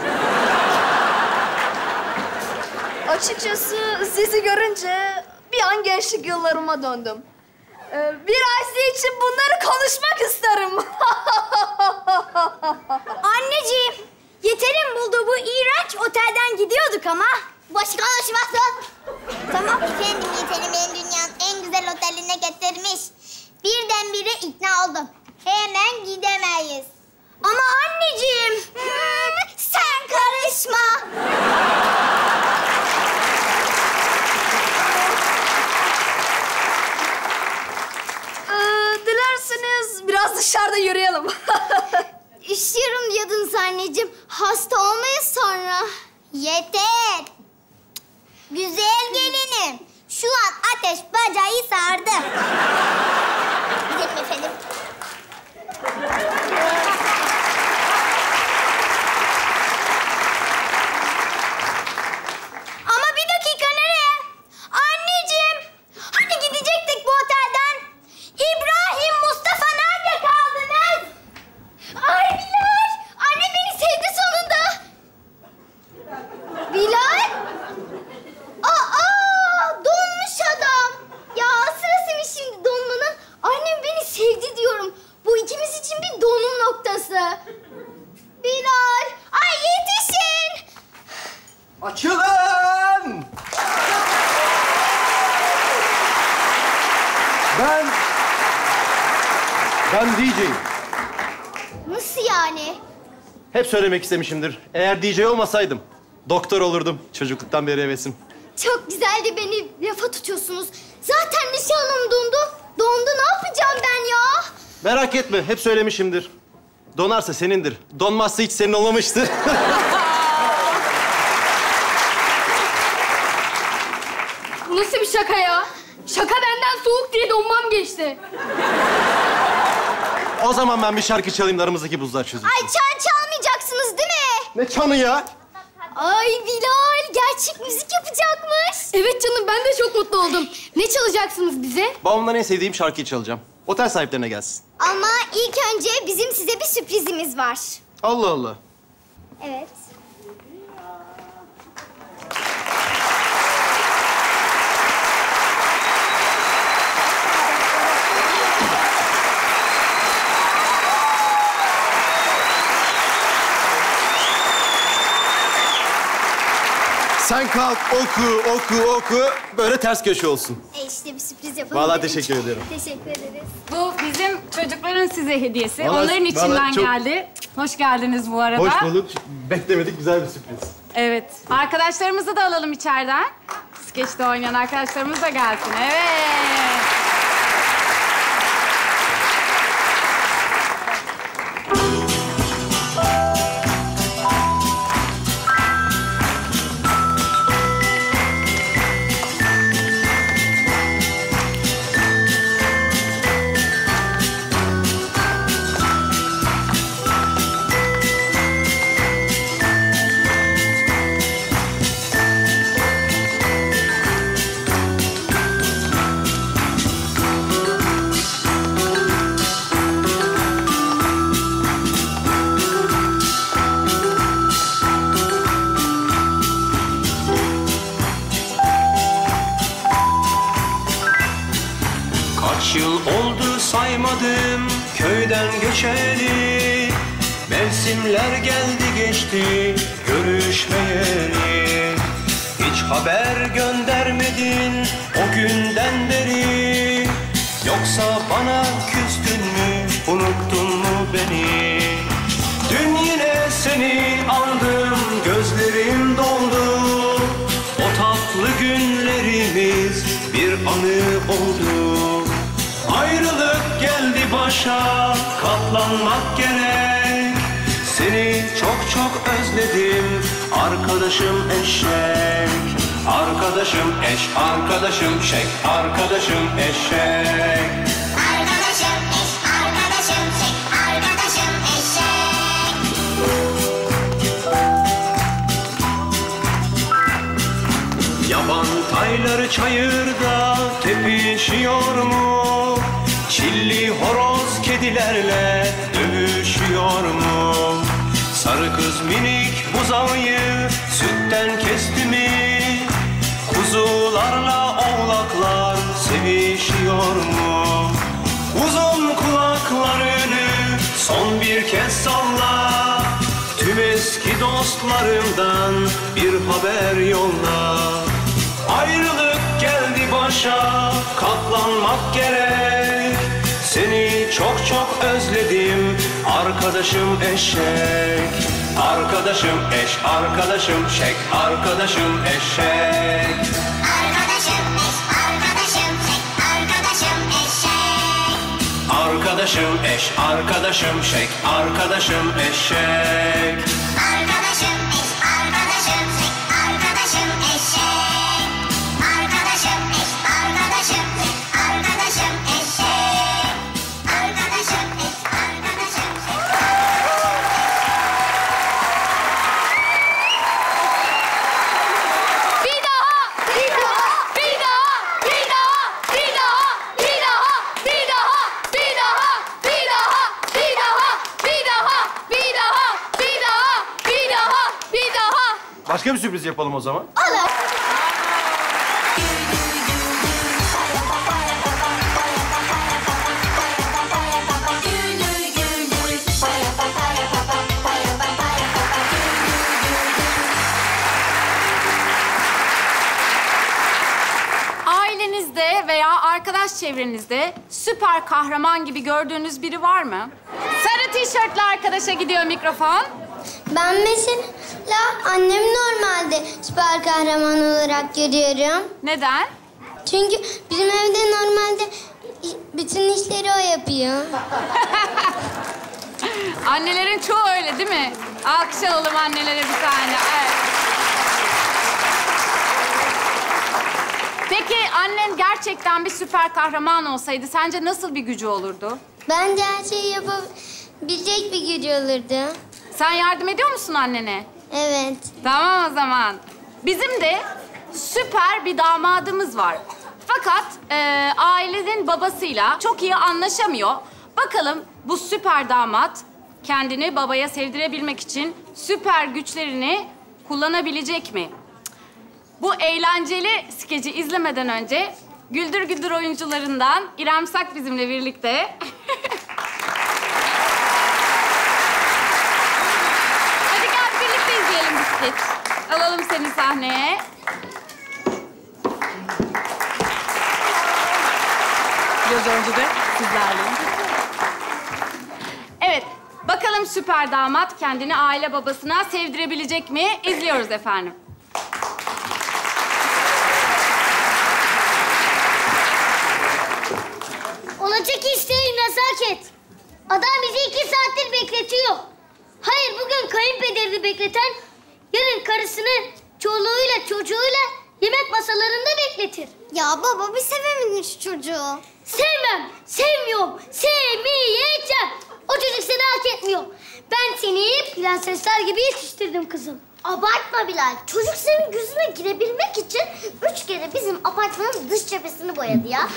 Açıkçası sizi görünce bir an gençlik yıllarıma döndüm. Bir Ayşe için bunları konuşmak isterim. Anneciğim, Yeter'in bulduğu bu iğrenç otelden gidiyorduk ama. Boş konuşmasın. Tamam efendim, Yeter'i beni dünyanın en güzel oteline getirmiş. Birdenbire ikna oldum. Hemen gidemeyiz. Ama anneciğim. Sen karışma. Dilerseniz biraz dışarıda yürüyelim. Üşüyorum diyordunuz anneciğim. Hasta olmayız sonra. Yeter. Güzel gelinim. Şu an ateş bacayı sardı. Gidelim efendim. Ben DJ'yim. Nasıl yani? Hep söylemek istemişimdir. Eğer DJ olmasaydım doktor olurdum. Çocukluktan beri hevesim. Çok güzel de beni lafa tutuyorsunuz. Zaten nişanlım dondu. Dondu, ne yapacağım ben ya? Merak etme, hep söylemişimdir. Donarsa senindir. Donmazsa hiç senin olmamıştır. Bu nasıl bir şaka ya? Şaka benden soğuk diye donmam geçti. O zaman ben bir şarkı çalayım da aramızdaki buzlar çözülsün. Ay çan çalmayacaksınız değil mi? Ne çanı ya? Ay Bilal, gerçek müzik yapacakmış. Evet canım, ben de çok mutlu oldum. Ne çalacaksınız bize? Babamdan en sevdiğim şarkıyı çalacağım. Otel sahiplerine gelsin. Ama ilk önce bizim size bir sürprizimiz var. Allah Allah. Evet. Sen kalk, oku. Böyle ters köşe olsun. İşte bir sürpriz yapalım. Vallahi dedik. teşekkür ederim. Teşekkür ederiz. Bu bizim çocukların size hediyesi. Vallahi- Onların içinden vallahi çok- geldi. Hoş geldiniz bu arada. Hoş bulduk. Beklemedik, güzel bir sürpriz. Evet. Arkadaşlarımızı da alalım içeriden. Skeçte oynayan arkadaşlarımız da gelsin. Evet. Kaç yıl oldu saymadım köyden göçeli. Mevsimler geldi geçti görüşmeyeli. Hiç haber göndermedin o günden beri. Yoksa bana küstün mü, unuttun mu beni? Dün yine seni andım, gözlerim doldu. O tatlı günlerimiz bir anı oldu. Ayrılık geldi başa, katlanmak gerek. Seni çok özledim, arkadaşım eşek. Arkadaşım eş, arkadaşım şek, arkadaşım eşek. Arkadaşım eş, arkadaşım şek, arkadaşım eşek. Yaban tayları çayırda tepişiyor mu? Çilli horoz kedilerle dövüşüyor mu? Sarı kız minik buzağıyı sütten kesti mi? Kuzularla oğlaklar sevişiyor mu? Uzun kulaklarını son bir kez salla. Tüm eski dostlarımdan bir haber yolla. Ayrılık geldi başa, katlanmak gerek. Seni çok özledim, arkadaşım eşek. Arkadaşım eş, arkadaşım şek, arkadaşım eşek. Arkadaşım eş, arkadaşım şek, arkadaşım eşek. Arkadaşım eş, arkadaşım şek, arkadaşım eşek. Arkadaşım eş, arkadaşım şek, arkadaşım eşek. Arkadaşım eş, arkadaşım şek, arkadaşım eşek. Arkadaşım eş, arkadaşım şek. Bir daha, bir daha, bir daha, bir daha, bir daha, bir daha, bir daha, bir daha, bir daha, bir daha, bir daha, bir daha, bir daha, bir daha, bir daha. Başka bir sürpriz yapalım o zaman. Olur. Ailenizde veya arkadaş arkadaş çevrenizde süper kahraman gibi gördüğünüz biri var mı? Sarı tişörtlü arkadaşa gidiyor mikrofon. Ben mesela annemi normalde süper kahraman olarak görüyorum. Neden? Çünkü bizim evde normalde bütün işleri o yapıyor. Annelerin çoğu öyle değil mi? Alkış alalım annelere bir tane. Evet. Peki annen gerçekten bir süper kahraman olsaydı sence nasıl bir gücü olurdu? Bence her şeyi yapabilecek bir gücü olurdu. Sen yardım ediyor musun annene? Evet. Tamam o zaman. Bizim de süper bir damadımız var. Fakat ailenin babasıyla çok iyi anlaşamıyor. Bakalım bu süper damat kendini babaya sevdirebilmek için süper güçlerini kullanabilecek mi? Bu eğlenceli skeci izlemeden önce Güldür Güldür oyuncularından İrem Sak bizimle birlikte. Hadi gel birlikte izleyelim bu skeç. Alalım seni sahneye. Biraz önce de sizlerle. Evet, bakalım süper damat kendini aile babasına sevdirebilecek mi? İzliyoruz efendim. Olacak iş değil nezaket. Adam bizi 2 saattir bekletiyor. Hayır, bugün kayınpederini bekleten yarın karısını çoluğuyla çocuğuyla yemek masalarında bekletir. Ya baba bir sevemedin şu çocuğu. Sevmem, sevmiyorum, sevmeyeceğim. O çocuk seni hak etmiyor. Ben seni prensesler gibi yetiştirdim kızım. Abartma Bilal. Çocuk senin gözüne girebilmek için 3 kere bizim apartmanın dış cephesini boyadı ya.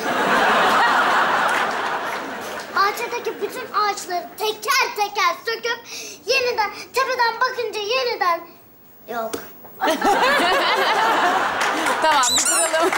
Bahçedeki bütün ağaçları teker teker söküp yeniden tepeden bakınca yeniden... Yok. Tamam, bir duralım.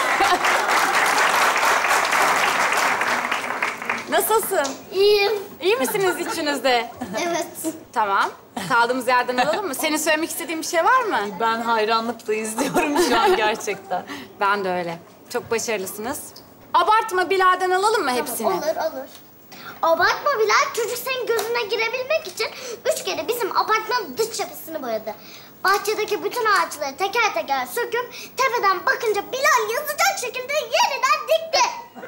Nasılsın? İyiyim. İyi misiniz içinizde? Evet. Tamam. Kaldığımız yerden alalım mı? Senin söylemek istediğin bir şey var mı? Ben hayranlıkla izliyorum şu an gerçekten. Ben de öyle. Çok başarılısınız. Abartma Bilal'den alalım mı hepsini? Olur, olur. Abartma Bilal. Çocuk senin gözüne girebilmek için 3 kere bizim apartmanın dış cephesini boyadı. Bahçedeki bütün ağaçları teker teker söküp tepeden bakınca Bilal yazacak şekilde yeniden dikti.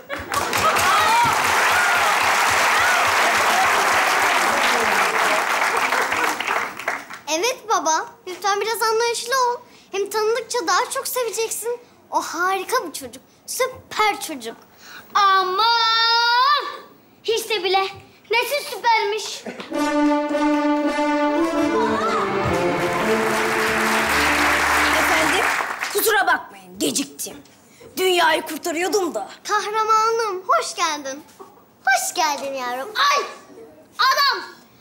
Evet baba. Lütfen biraz anlayışlı ol. Hem tanıdıkça daha çok seveceksin. O harika bir çocuk. Süper çocuk. Aman! Hiç de bile. Nesi süpermiş. Efendim, kusura bakmayın, geciktim. Dünyayı kurtarıyordum da. Kahramanım, hoş geldin. Hoş geldin yavrum. Ay! Adam!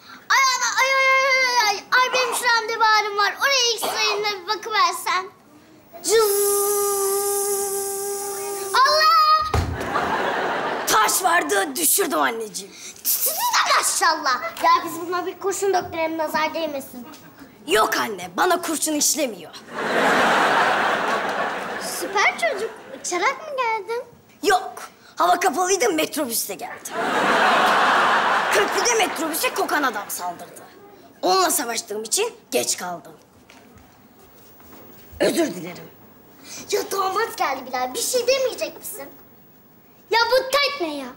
Ay benim şuramda bir ağrım var. Oraya X-ray'ine bir bakıversen. Allah! Taş vardı, düşürdüm anneciğim. Maşallah. Ya biz buna bir kurşun döktürelim, nazar değmesin. Yok anne, bana kurşun işlemiyor. Süper çocuk. Uçarak mı geldin? Yok, hava kapalıydı, metrobüste geldim. Köprüde metrobüse kokan adam saldırdı. Onunla savaştığım için geç kaldım. Özür dilerim. Ya damat geldi Bilal. Bir şey demeyecek misin? Ya bu tayt ne ya?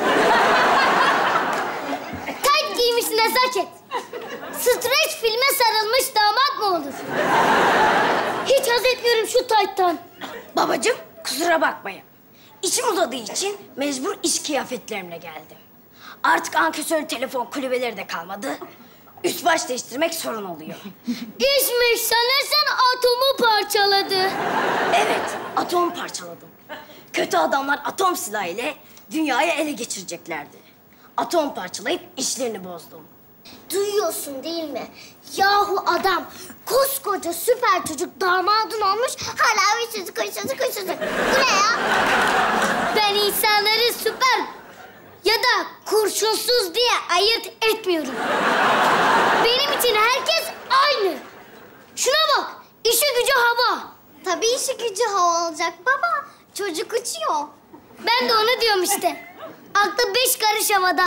Tayt giymiş nezaket. Streç filme sarılmış damat mı olur? Hiç haz etmiyorum şu tayttan. Babacığım, kusura bakmayın. İçim uzadığı için mecbur iş kıyafetlerimle geldim. Artık ankesörlü telefon kulübeleri de kalmadı. Üst baş değiştirmek sorun oluyor. İşmiş sanırsan atomu parçaladı. Evet, atomu parçaladım. Kötü adamlar atom silahı ile dünyayı ele geçireceklerdi. Atom parçalayıp işlerini bozdum. Duyuyorsun değil mi? Yahu adam koskoca süper çocuk damadın olmuş hala üşüdük. Bu ne ya? Ben insanları süper ya da kurşunsuz diye ayırt etmiyorum. Benim için herkes aynı. Şuna bak, işi gücü hava. Tabii işi gücü hava olacak baba. Çocuk uçuyor. Ben de onu diyorum işte. Aklı 5 karış havada.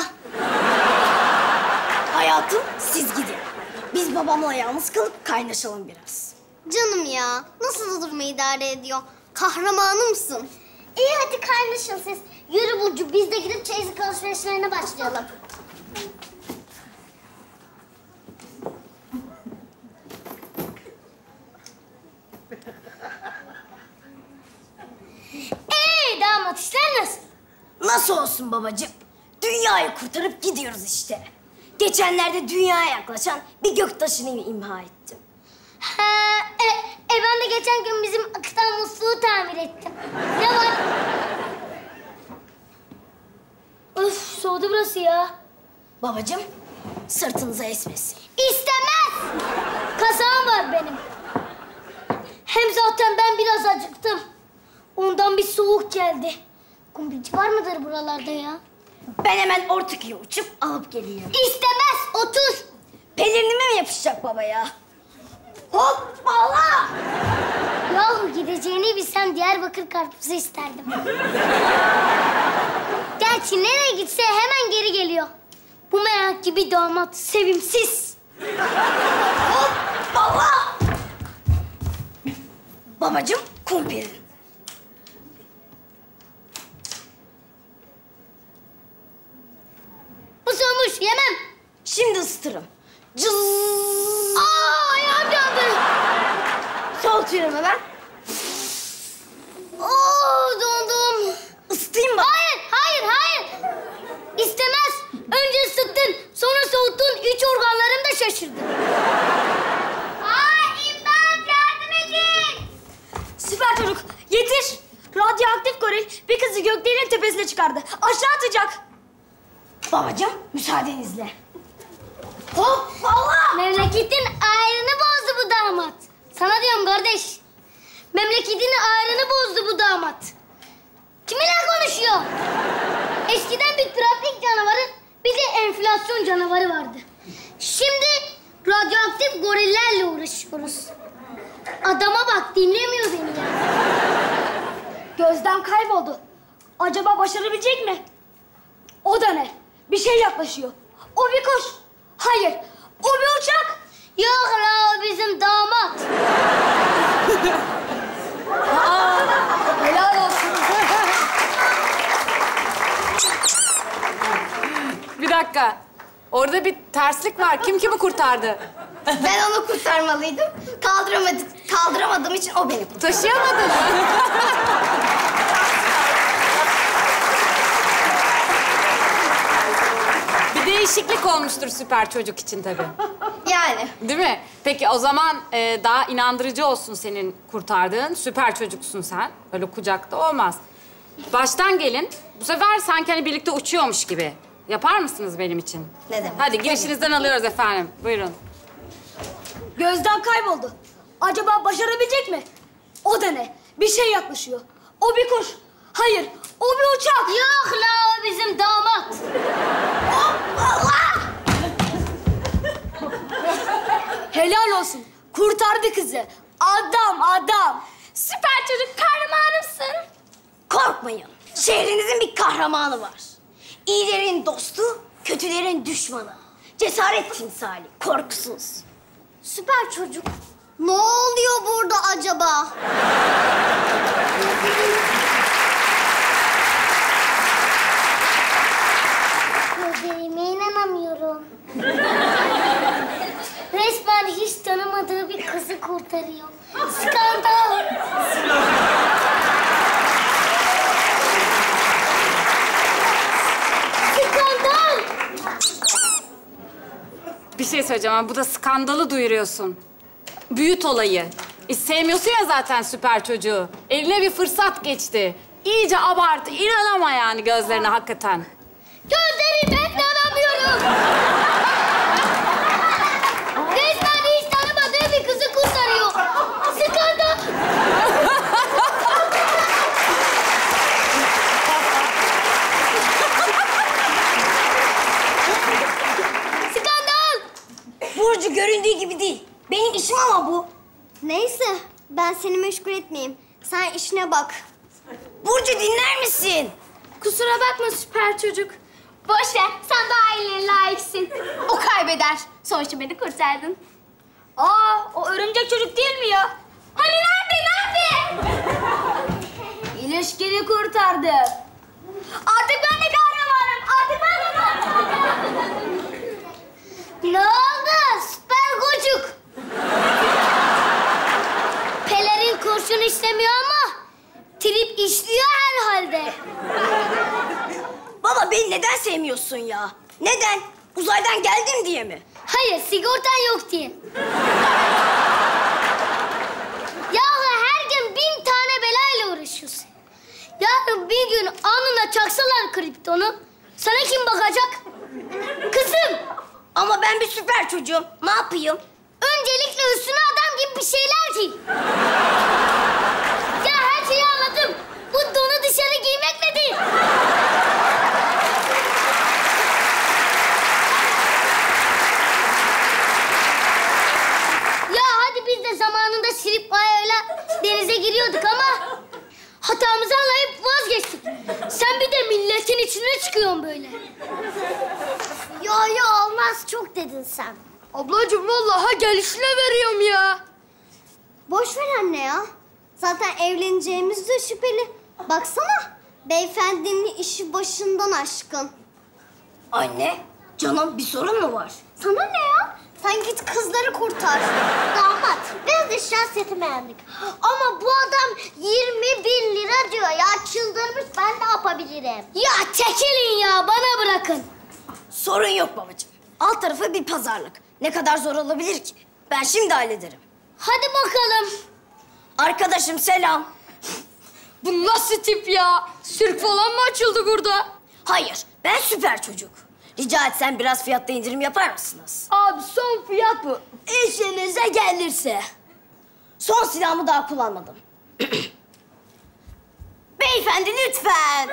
Hayatım siz gidin. Biz babamla yalnız kalıp kaynaşalım biraz. Canım ya, nasıl duruma idare ediyor? Kahramanımsın. İyi hadi kaynaşın siz. Yürü Burcu, biz de gidip çeyizlik alışverişlerine başlayalım. Damat işler nasıl? Nasıl olsun babacığım? Dünyayı kurtarıp gidiyoruz işte. Geçenlerde dünyaya yaklaşan bir göktaşını imha ettim. Ben de geçen gün bizim akıtan musluğu tamir ettim. Ne var? Öf, soğudu burası ya. Babacığım, sırtınıza esmesin. İstemez! Kasağım var benim. Hem zaten ben biraz acıktım. Ondan bir soğuk geldi. Kumbilci var mıdır buralarda ya? Ben hemen Ortaköy'e uçup alıp geleyim. İstemez, otur. Pelerinime mi yapışacak baba ya? Hoppala! Yahu gideceğini bilsem Diyarbakır karpuzu isterdim. Gerçi nereye gitse hemen geri geliyor. Bu merak gibi damat sevimsiz. Hoppala! Babacığım, kumpirin. Bu soğumuş, yemem. Şimdi ısıtırım. Cız. Ayağım yandı. Soğutuyorum hemen. Dondum. Isıtayım mı? Hayır. İstemez. Önce ısıttın, sonra soğuttun. İç organlarım da şaşırdı. İmdat, yardım edin. Süper çocuk, yetiş! Radyoaktif goril bir kızı gökdelenin tepesine çıkardı. Aşağı atacak. Babacığım, müsaadenizle. Hoppala! Memleketin ayrını bozdu bu damat. Sana diyorum kardeş. Memleketin ayrını bozdu bu damat. Kiminle konuşuyor? Eskiden bir trafik canavarı, bir de enflasyon canavarı vardı. Şimdi radyoaktif gorillerle uğraşıyoruz. Adama bak, dinlemiyor beni ya. Gözden kayboldu. Acaba başarabilecek mi? O da ne? Bir şey yaklaşıyor. O bir kuş. Hayır, o bir uçak. Yok la, o bizim damat. Helal olsun. Bir dakika. Orada bir terslik var. Kim kimi kurtardı? Ben onu kurtarmalıydım. Kaldıramadığım için o beni kurtardı. Taşıyamadın mı? Bir değişiklik olmuştur süper çocuk için tabii. Yani. Değil mi? Peki o zaman daha inandırıcı olsun senin kurtardığın. Süper çocuksun sen. Öyle kucakta olmaz. Baştan gelin. Bu sefer sanki hani birlikte uçuyormuş gibi. Yapar mısınız benim için? Ne demek? Hadi girişinizden alıyoruz efendim. Buyurun. Gözden kayboldu. Acaba başarabilecek mi? O da ne? Bir şey yaklaşıyor. O bir kuş. Hayır, o bir uçak. Yok la, o bizim damat. Helal olsun. Kurtardı kızı. Adam. Süper çocuk, kahramanımsın. Korkmayın. Şehrinizin bir kahramanı var. İyilerin dostu, kötülerin düşmanı. Cesaret timsali, korkusuz. Süper çocuk. Ne oluyor burada acaba? Gözlerime inanamıyorum. Resmen hiç tanımadığı bir kızı kurtarıyor. Skandal. Skandal. Bir şey söyleyeceğim ama bu da skandalı duyuruyorsun. Büyüt olayı. Sevmiyorsun ya zaten süper çocuğu. Eline bir fırsat geçti. İyice abart. İnanama yani gözlerine hakikaten. Gözlerime inanamıyorum. Resmen hiç tanımadığı bir kızı kurtarıyor. Skandal. Skandal. Burcu göründüğü gibi değil. Benim işim ama bu. Neyse, ben seni meşgul etmeyeyim. Sen işine bak. Burcu dinler misin? Kusura bakma süper çocuk. Boş ver, sen daha eline layıksın. O kaybeder. Sonuçta beni kurtardın. Aa, o örümcek çocuk değil mi ya? Hani nerede? İlişkini kurtardı. Artık ben de kahramanım. Artık ben de kahramanım. Ne oldu süper çocuk? Pelerin kurşun işlemiyor ama trip işliyor herhalde. Baba beni neden sevmiyorsun ya? Neden? Uzaydan geldim diye mi? Hayır, sigortan yok diye. Yahu her gün 1000 tane belayla uğraşıyorsun. Yarın bir gün alnına çaksalar kriptonu, sana kim bakacak? Kızım! Ama ben bir süper çocuğum. Ne yapayım? Öncelikle üstüne adam gibi bir şeyler giy. Ya her şeyi anladım. Bu donu dışarı giymekle değil. Ya hadi biz de zamanında Şirip Kaya'yla denize giriyorduk ama hatamızı anlayıp vazgeçtik. Sen bir de milletin içine çıkıyorsun böyle. Yo olmaz çok dedin sen. Ablacığım vallahi gelişine veriyorum ya. Boş ver anne ya. Zaten evleneceğimiz de şüpheli. Baksana, beyefendinin işi başından aşkın. Anne, canım bir sorun mu var? Sana ne ya? Sen git kızları kurtar. Damat, biz de şahsiyeti beğendik. Ama bu adam 20.000 lira diyor ya. Çıldırmış, ben ne yapabilirim? Ya çekilin ya, bana bırakın. Sorun yok babacığım. Alt tarafı bir pazarlık. Ne kadar zor olabilir ki? Ben şimdi hallederim. Hadi bakalım. Arkadaşım selam. Bu nasıl tip ya? Sirk falan mı açıldı burada? Hayır, ben süper çocuk. Rica etsem biraz fiyatta indirim yapar mısınız? Abi son fiyat bu. İşinize gelirse. Son silahımı daha kullanmadım. Beyefendi lütfen.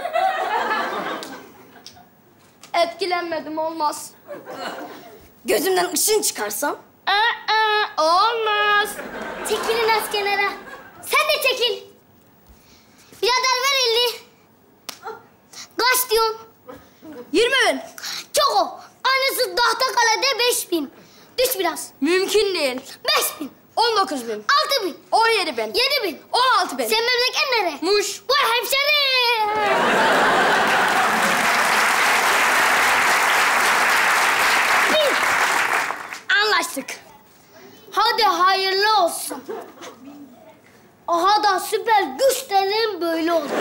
Etkilenmedim, olmaz. Gözümden ışın çıkarsam? Olmaz. Çekilin az kenara. Sen de çekil. Birader ver elini. Kaç diyorsun? 20.000. Çok o. Aynısı Tahtakale'de 5.000. Düş biraz. Mümkün değil. 5.000. 19.000. 6.000. 17.000. 7.000. 16.000. Sen memleket nere? Muş. Bu hemşeri. Anlaştık. Hadi hayırlı olsun. Aha da süper güçlerin böyle olur.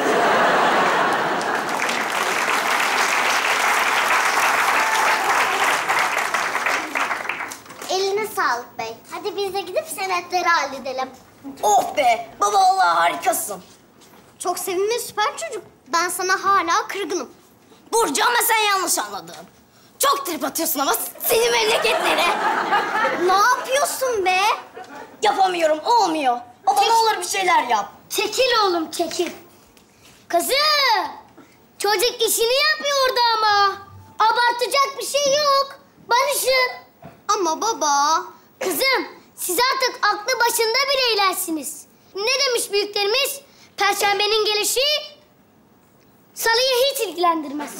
Eline sağlık bey. Hadi biz de gidip senetleri halledelim. Oh be, baba vallahi harikasın. Çok sevimli süper çocuk. Ben sana hala kırgınım. Burcu ama sen yanlış anladın. Çok trip atıyorsun ama senin memleketlere. Ne yapıyorsun be? Yapamıyorum, olmuyor. Baba ne olur bir şeyler yap. Çekil oğlum, çekil. Kızım, çocuk işini yapıyor orada ama. Abartacak bir şey yok. Barışın. Ama baba. Kızım, siz artık aklı başında bireylersiniz. Ne demiş büyüklerimiz? Perşembenin gelişi Salı'yı hiç ilgilendirmez.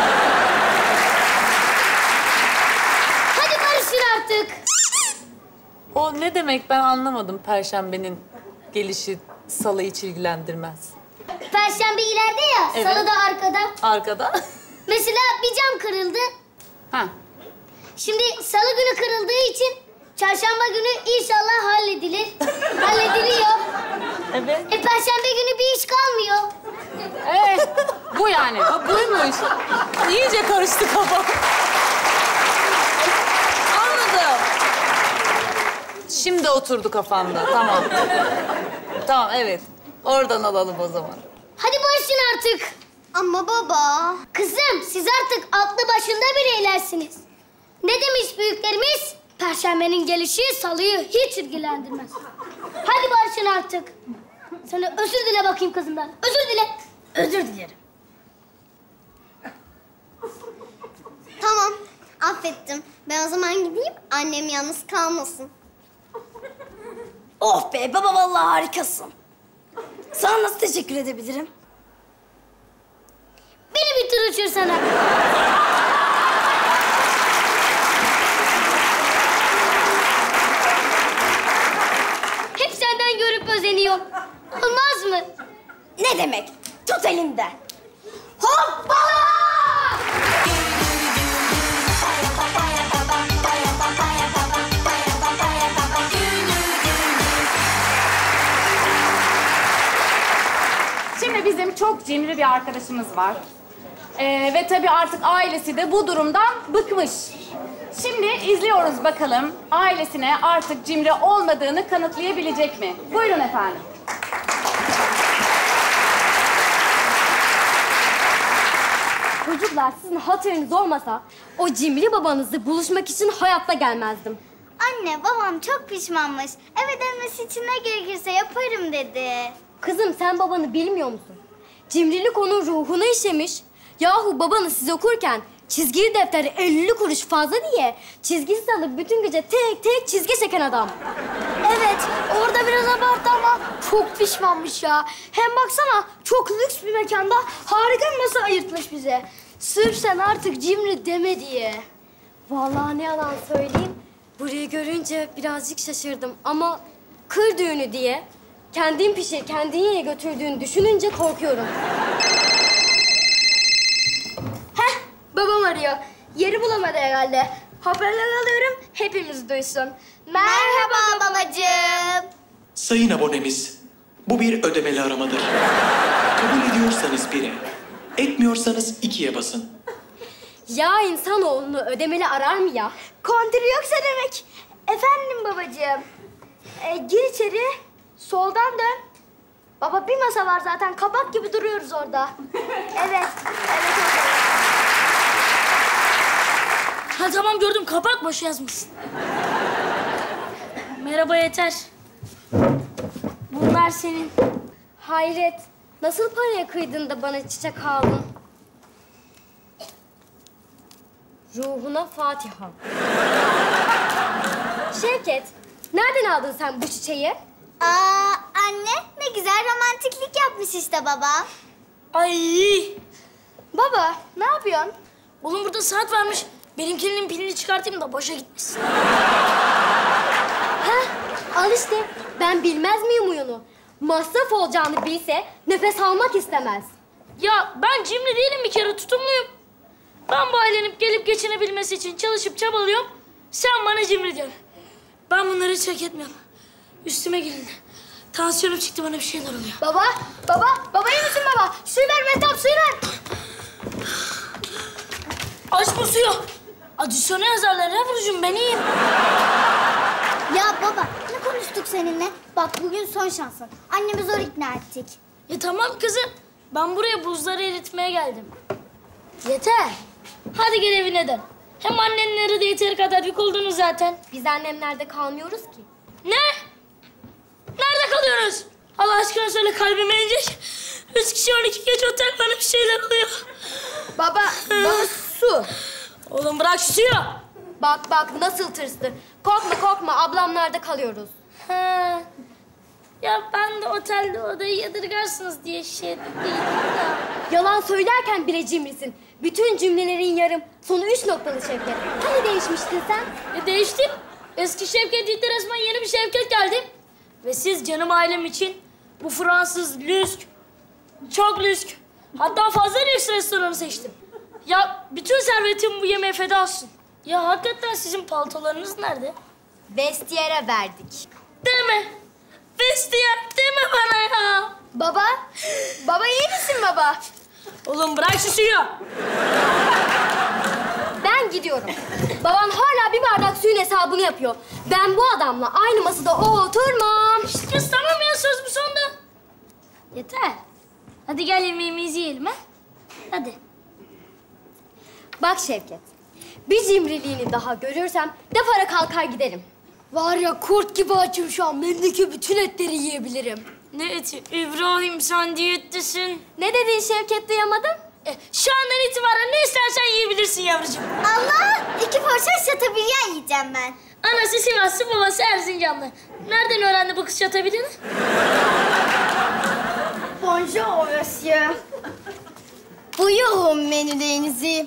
Hadi barışın artık. O ne demek ben anlamadım Perşembenin gelişi Salı hiç ilgilendirmez. Perşembe ileride ya, Evet. Salı da arkada. Arkada. Mesela bir cam kırıldı. Ha. Şimdi Salı günü kırıldığı için Çarşamba günü inşallah halledilir. Hallediliyor. Evet. Perşembe günü bir iş kalmıyor. Bu yani. Buymuş. İyice karıştı kafa. Anladım. Şimdi oturdu kafamda. Tamam. Tamam, evet. Oradan alalım o zaman. Hadi barışın artık. Ama baba. Kızım, siz artık aklı başında bireylersiniz. Ne demiş büyüklerimiz? Perşembenin gelişi Salı'yı hiç ilgilendirmez. Hadi barışın artık. Sen de özür dile bakayım kızımdan. Özür dile. Özür dilerim. Tamam, affettim. Ben o zaman gideyim, annem yalnız kalmasın. Oh be, baba vallahi harikasın. Sana nasıl teşekkür edebilirim? Benim yakışır sana. Hep senden görüp özeniyorum. Olmaz mı? Ne demek? Tut elimden. Hoppala! Şimdi bizim çok cimri bir arkadaşımız var. Ve tabii artık ailesi de bu durumdan bıkmış. Şimdi izliyoruz bakalım ailesine artık cimri olmadığını kanıtlayabilecek mi? Buyurun efendim. Çocuklar sizin hatırınız olmasa o cimri babanızla buluşmak için hayatta gelmezdim. Anne, babam çok pişmanmış. Eve dönmesi için ne gerekirse yaparım dedi. Kızım sen babanı bilmiyor musun? Cimrilik onun ruhuna işemiş. Yahu babanız siz okurken çizgili defteri 50 kuruş fazla diye çizgisiz alıp bütün gece tek tek çizgi çeken adam. Evet, orada biraz abarttı ama çok pişmanmış ya. Hem baksana çok lüks bir mekanda harika bir masa ayırtmış bize. Sırf sen artık cimri deme diye. Vallahi ne yalan söyleyeyim. Burayı görünce birazcık şaşırdım ama kır düğünü diye kendin pişir, kendin ye götürdüğünü düşününce korkuyorum. Heh, babam arıyor. Yeri bulamadı herhalde. Hoparlör alıyorum, hepimiz duysun. Merhaba babacığım. Sayın abonemiz, bu bir ödemeli aramadır. Kabul ediyorsanız 1'e, etmiyorsanız 2'ye basın. Ya insanoğlunu ödemeli arar mı ya? Kontürü yoksa demek. Efendim babacığım. Gir içeri, soldan dön. Baba bir masa var zaten, kabak gibi duruyoruz orada. Evet, evet orada. Ha tamam gördüm, kapak boş yazmışsın. Merhaba Yeter. Bunlar senin. Hayret. Nasıl paraya kıydın da bana çiçek aldın? Ruhuna Fatiha. Şevket, nereden aldın sen bu çiçeği? Anne, ne güzel romantiklik yapmış işte baba. Ay! Baba, ne yapıyorsun? Oğlum burada saat varmış. Benimkinin pilini çıkartayım da boşa gitmesin. Heh, al işte. Ben bilmez miyim oyunu? Masraf olacağını bilse nefes almak istemez. Ya ben cimri değilim, bir kere tutumluyum. Ben bu ailenin gelip geçinebilmesi için çalışıp çabalıyorum. Sen bana cimri diyorsun. Ben bunları hiç hak etmiyorum. Üstüme gelin. Tansiyonum çıktı, bana bir şeyler oluyor. Baba iyi misin baba? Suyu ver Mehtap, suyu ver. Aç bu suyu. Adisyona yazarlar Yavrucuğum, ben iyiyim. Ya baba, ne konuştuk seninle? Bak bugün son şansın. Annemi zor ikna ettik. Ya tamam kızım. Ben buraya buzları eritmeye geldim. Yeter. Hadi gel evine dön. Hem annenlere de yeteri kadar yük oldunuz zaten. Biz annemlerde kalmıyoruz ki. Ne? Nerede kalıyorsunuz? Allah aşkına söyle, kalbime inecek. 3 kişi 12 gece otel, bana bir şeyler oluyor. Baba su. Oğlum bırak şu suyu. Bak nasıl tırstı. Korkma ablamlarda kalıyoruz. Ha. Ya ben de otelde odayı yadırgarsınız diye şey değilim da. Yalan söylerken bile cimrisin. Bütün cümlelerin yarım. Sonu 3 noktalı Şevket. Hani değişmiştin sen? Değiştim. Eski Şevket değil de resmen yeni bir Şevket geldi. Ve siz canım ailem için bu Fransız lüks, çok lüks, hatta fazla lüks restoranı seçtim. Ya bütün servetim bu yemeğe feda olsun. Ya hakikaten sizin paltolarınız nerede? Vestiyere verdik. Deme. Vestiyer deme bana ya. Baba iyi misin baba? Oğlum bırak şu suyu. Ben gidiyorum. Baban hala bir bardak suyun hesabını yapıyor. Ben bu adamla aynı masada oturmam. İşte kız tamam ya, söz bu sonunda. Yeter. Hadi gel yemeğimizi yiyelim ha. Hadi. Bak Şevket, bir cimriliğini daha görürsem defara kalkar giderim. Var ya kurt gibi açım şu an. Bendeki bütün etleri yiyebilirim. Ne eti? İbrahim sen diyettesin. Ne dedin Şevket, duyamadım? Şu andan itibaren ne istersen yiyebilirsin yavrucuğum. Allah, 2 porsiyon şatabilyen yiyeceğim ben. Anası Sivaslı, babası Erzincanlı. Nereden öğrendi bu kız şatabilyeni? Bonjour monsieur. Buyurun menülerinizi.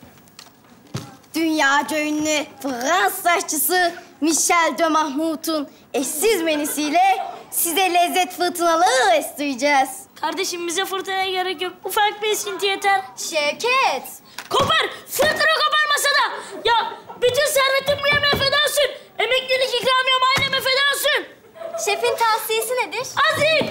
Dünyaca ünlü Fransız aşçısı Michel de Mahmoud'un eşsiz menüsüyle size lezzet fırtınaları estireceğiz. Kardeşim bize fırtınaya gerek yok. Ufak bir esinti yeter. Şevket! Kopar! Fırtına koparmasa da! Ya bütün servetim bu yemeğe fedansın. Emeklilik ikramiyem aileme fedansın. Şefin tavsiyesi nedir? Azim!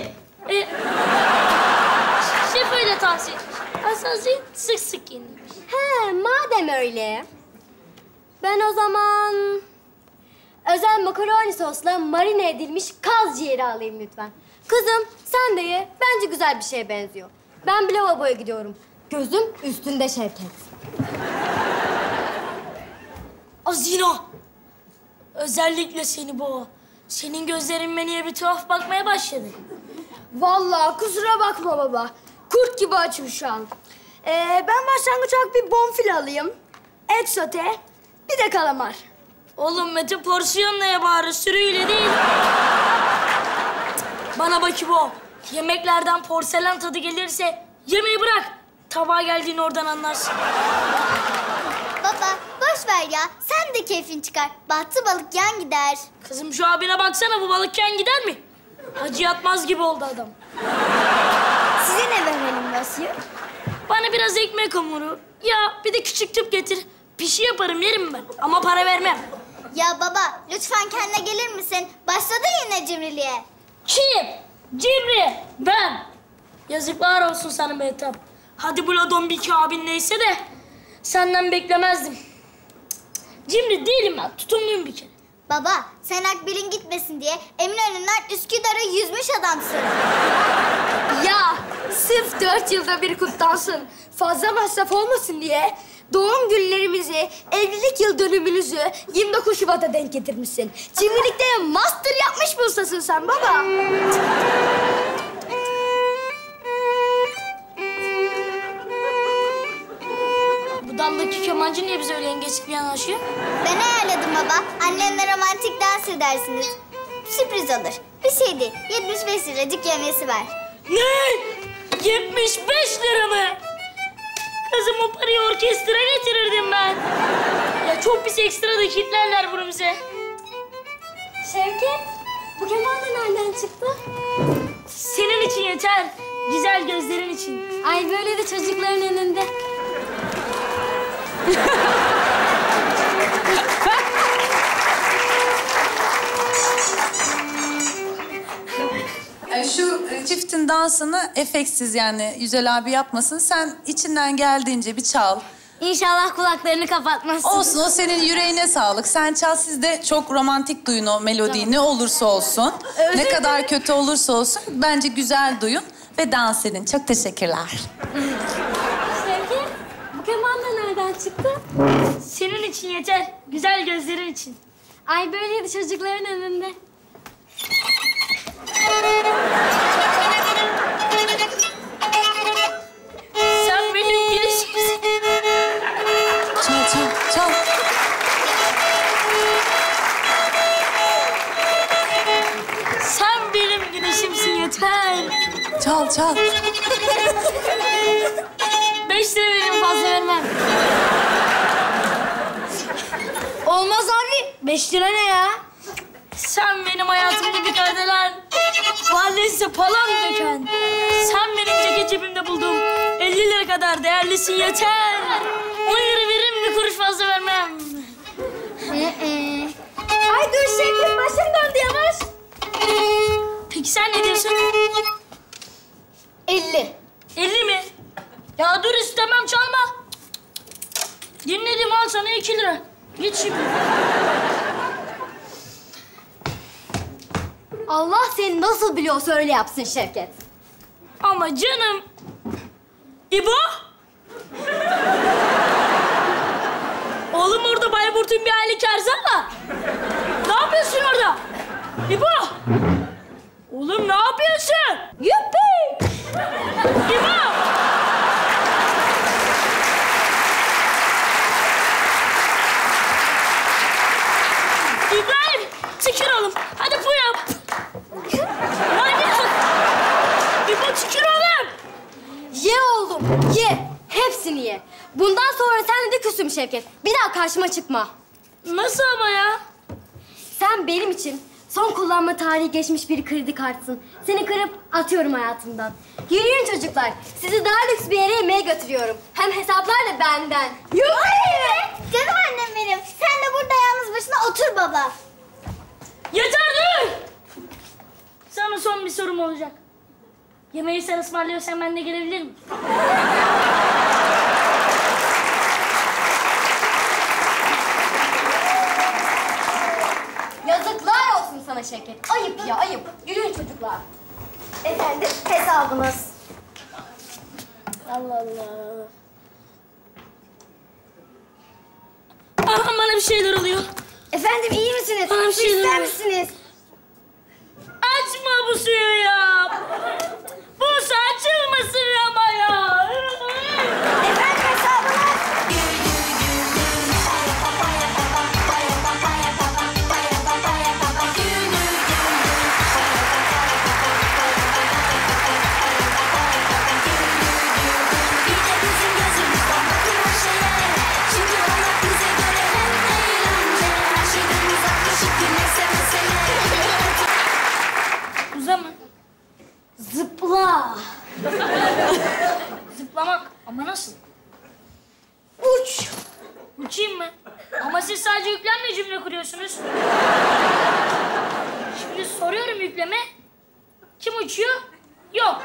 Şef öyle tavsiye. Azim sık sık yiyin. He, madem öyle. Ben o zaman özel makaroni sosla marine edilmiş kaz ciğeri alayım lütfen. Kızım sen de ye. Bence güzel bir şeye benziyor. Ben bir lavaboya gidiyorum. Gözüm üstünde Şevket. Azina! Özellikle seni bu. Senin gözlerin menüye bir tuhaf bakmaya başladı. Vallahi kusura bakma baba. Kurt gibi açım şu an. Ben başlangıç olarak bir bonfile alayım. Et sote, bir de kalamar. Oğlum Mete porsiyonla ye bari, sürüyle değil. Bana bak İbo. Yemeklerden porselen tadı gelirse yemeği bırak. Tabağa geldiğini oradan anlarsın. Baba boş ver ya. Sen de keyfin çıkar. Bahtı balık yan gider. Kızım şu abine baksana, bu balıkken gider mi? Hacı yatmaz gibi oldu adam. Size ne verelim Vasiyet? Bana biraz ekmek hamuru. Ya bir de küçük tüp getir. Pişi yaparım, yerim ben. Ama para vermem. Ya baba lütfen kendine gelir misin? Başladın yine cimriliğe. Kim? Cimri. Ben. Yazıklar olsun sana Mehtap. Hadi bu Ladombiki abin neyse de senden beklemezdim. Cimri değilim ben. Tutumluyum bir kere. Baba sen Akbil'in gitmesin diye Eminönü'nden Üsküdar'a yüzmüş adamsın. Ya sırf 4 yılda bir kutlansın, fazla masraf olmasın diye doğum günlerimizi, evlilik yıl dönümünüzü 29 Şubat'a denk getirmişsin. Cimrilikte master yapmış mı ustasın sen baba? Bu damdaki kemancı niye bize öyle yengeçlik bir yanaşıyor? Ben ayarladım baba. Annenle romantik dans edersiniz. Sürpriz olur. Bir şey değil. 75 liracık yemesi var. Ne? 75 lira mı? Kızım o parayı orkestra getirirdim ben. Ya çok pis ekstra da kitlerler bunu bize. Şevket, bu keman da nereden çıktı? Senin için yeter. Güzel gözlerin için. Ay böyle de çocukların önünde. Şu çiftin dansını efeksiz yani Yücel abi yapmasın. Sen içinden geldiğince bir çal. İnşallah kulaklarını kapatmazsın. Olsun, o senin yüreğine sağlık. Sen çal, siz de çok romantik duyun o melodiyi. Tamam. Ne olursa olsun, ne kadar kötü olursa olsun bence güzel duyun ve dans edin. Çok teşekkürler. Şevket, bu keman da nereden çıktı? Senin için yeter. Güzel gözlerin için. Ay böyleydi çocukların önünde. Sen benim girişimsin. Çal, çal, çal. Sen benim girişimsin yeter. Çal, çal. 5 lira veririm, fazla vermem. Olmaz abi. 5 lira ne ya? Sen benim hayatımda bir kardelen, mahallesi palan döken. Sen benim ceket cebimde bulduğum 50 lira kadar değerlisin yeter. 10 lira veririm, bir kuruş fazla vermem. Ay dur Şevket, başım döndü yavaş. Peki sen ne diyorsun? 50. 50 mi? Ya dur istemem, çalma. Dinledim, al sana 2 lira. Git şimdi. Allah seni nasıl biliyorsa öyle yapsın Şevket. Ama canım. İbo? Oğlum orada Bayburt'un bir aile kerzanla. Ne yapıyorsun orada? İbo! Oğlum ne yapıyorsun? Yuppi! İbo! İbrahim, tükür oğlum. Hadi bu yap. Manyak! İbo tükür oğlum. Ye oğlum, ye. hepsini ye. Bundan sonra seninle de küsüm Şevket. Bir daha karşıma çıkma. Nasıl ama ya? Sen benim için son kullanma tarihi geçmiş bir kredi kartsın. Seni kırıp atıyorum hayatımdan. Yürüyün çocuklar. Sizi daha lüks bir yere yemeğe götürüyorum. Hem hesaplar da benden. Canım annem benim. Sen de burada yalnız başına otur baba. Yeter dur! Sana son bir sorum olacak. Yemeği sen ısmarlıyorsan ben de gelebilir miyim? Yazıklar olsun sana Şevket. Ayıp ya ayıp. Yürüyün çocuklar. Efendim hesabınız. Allah Allah. Aha, bana bir şeyler oluyor. Efendim iyi misiniz? Bana bir Su şeyler ister oluyor. misiniz? Açma bu suyu ya. Bu su açılmasın ama ya. Efendim hesabınız. Uzama. Zıpla. Zıplamak. Ama nasıl? Uç. Uçayım mı? Ama siz sadece yüklemle cümle kuruyorsunuz. Şimdi soruyorum yükleme. Kim uçuyor? Yok.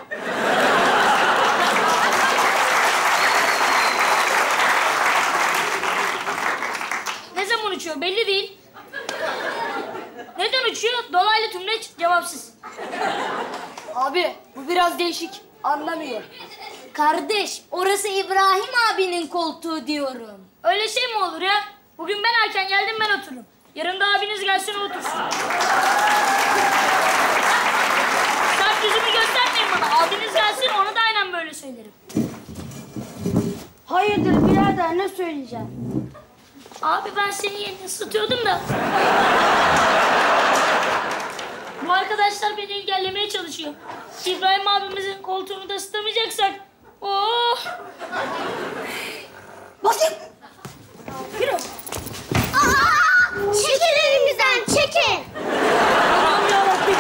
Ne zaman uçuyor? Belli değil. Neden uçuyor? Dolaylı tümleç cevapsız. Abi bu biraz değişik. Anlamıyor. Kardeş, orası İbrahim abinin koltuğu diyorum. Öyle şey mi olur ya? Bugün ben erken geldim, ben otururum. Yarın da abiniz gelsin, o otursun. Sert yüzümü göstermeyin bana. Abiniz gelsin, onu da aynen böyle söylerim. Hayırdır birader ne söyleyeceğim? Abi ben seni yeni ısıtıyordum da. Bu arkadaşlar beni engellemeye çalışıyor. İbrahim abimizin koltuğunu da ısıtamayacaksak... Oh! Bakayım. Yürü. Çekil elimizden çekil. Aman yarabbim.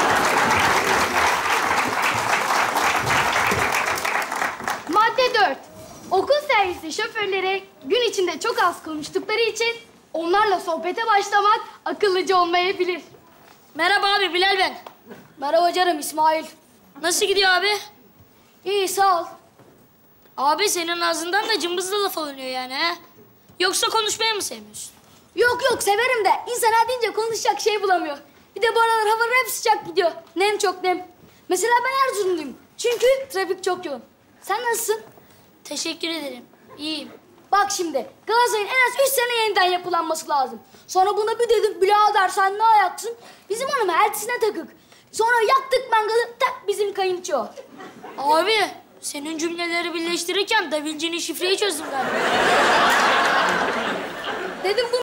Madde 4. Okul servisi şoförleri gün içinde çok az konuştukları için onlarla sohbete başlamak akıllıca olmayabilir. Merhaba abi, Bilal ben. Merhaba canım İsmail. Nasıl gidiyor abi? İyi sağ ol. Abi senin ağzından da cımbızla laf alınıyor yani ha? Yoksa konuşmayı mı sevmiyorsun? Yok yok severim de insan her deyince konuşacak şey bulamıyor. Bir de bu aralar havalar hep sıcak gidiyor. Nem çok nem. Mesela ben Erzurumluyum. Çünkü trafik çok yoğun. Sen nasılsın? Teşekkür ederim. İyiyim. Bak şimdi Galatasaray'ın en az 3 sene yeniden yapılanması lazım. Sonra buna bir dedim birader sen ne ayaksın? Bizim hanım eltisine takık. Sonra yaktık mangalı tak bizim kayınço. Abi senin cümleleri birleştirirken Da Vinci'nin şifreyi çözdüm galiba. Dedim bu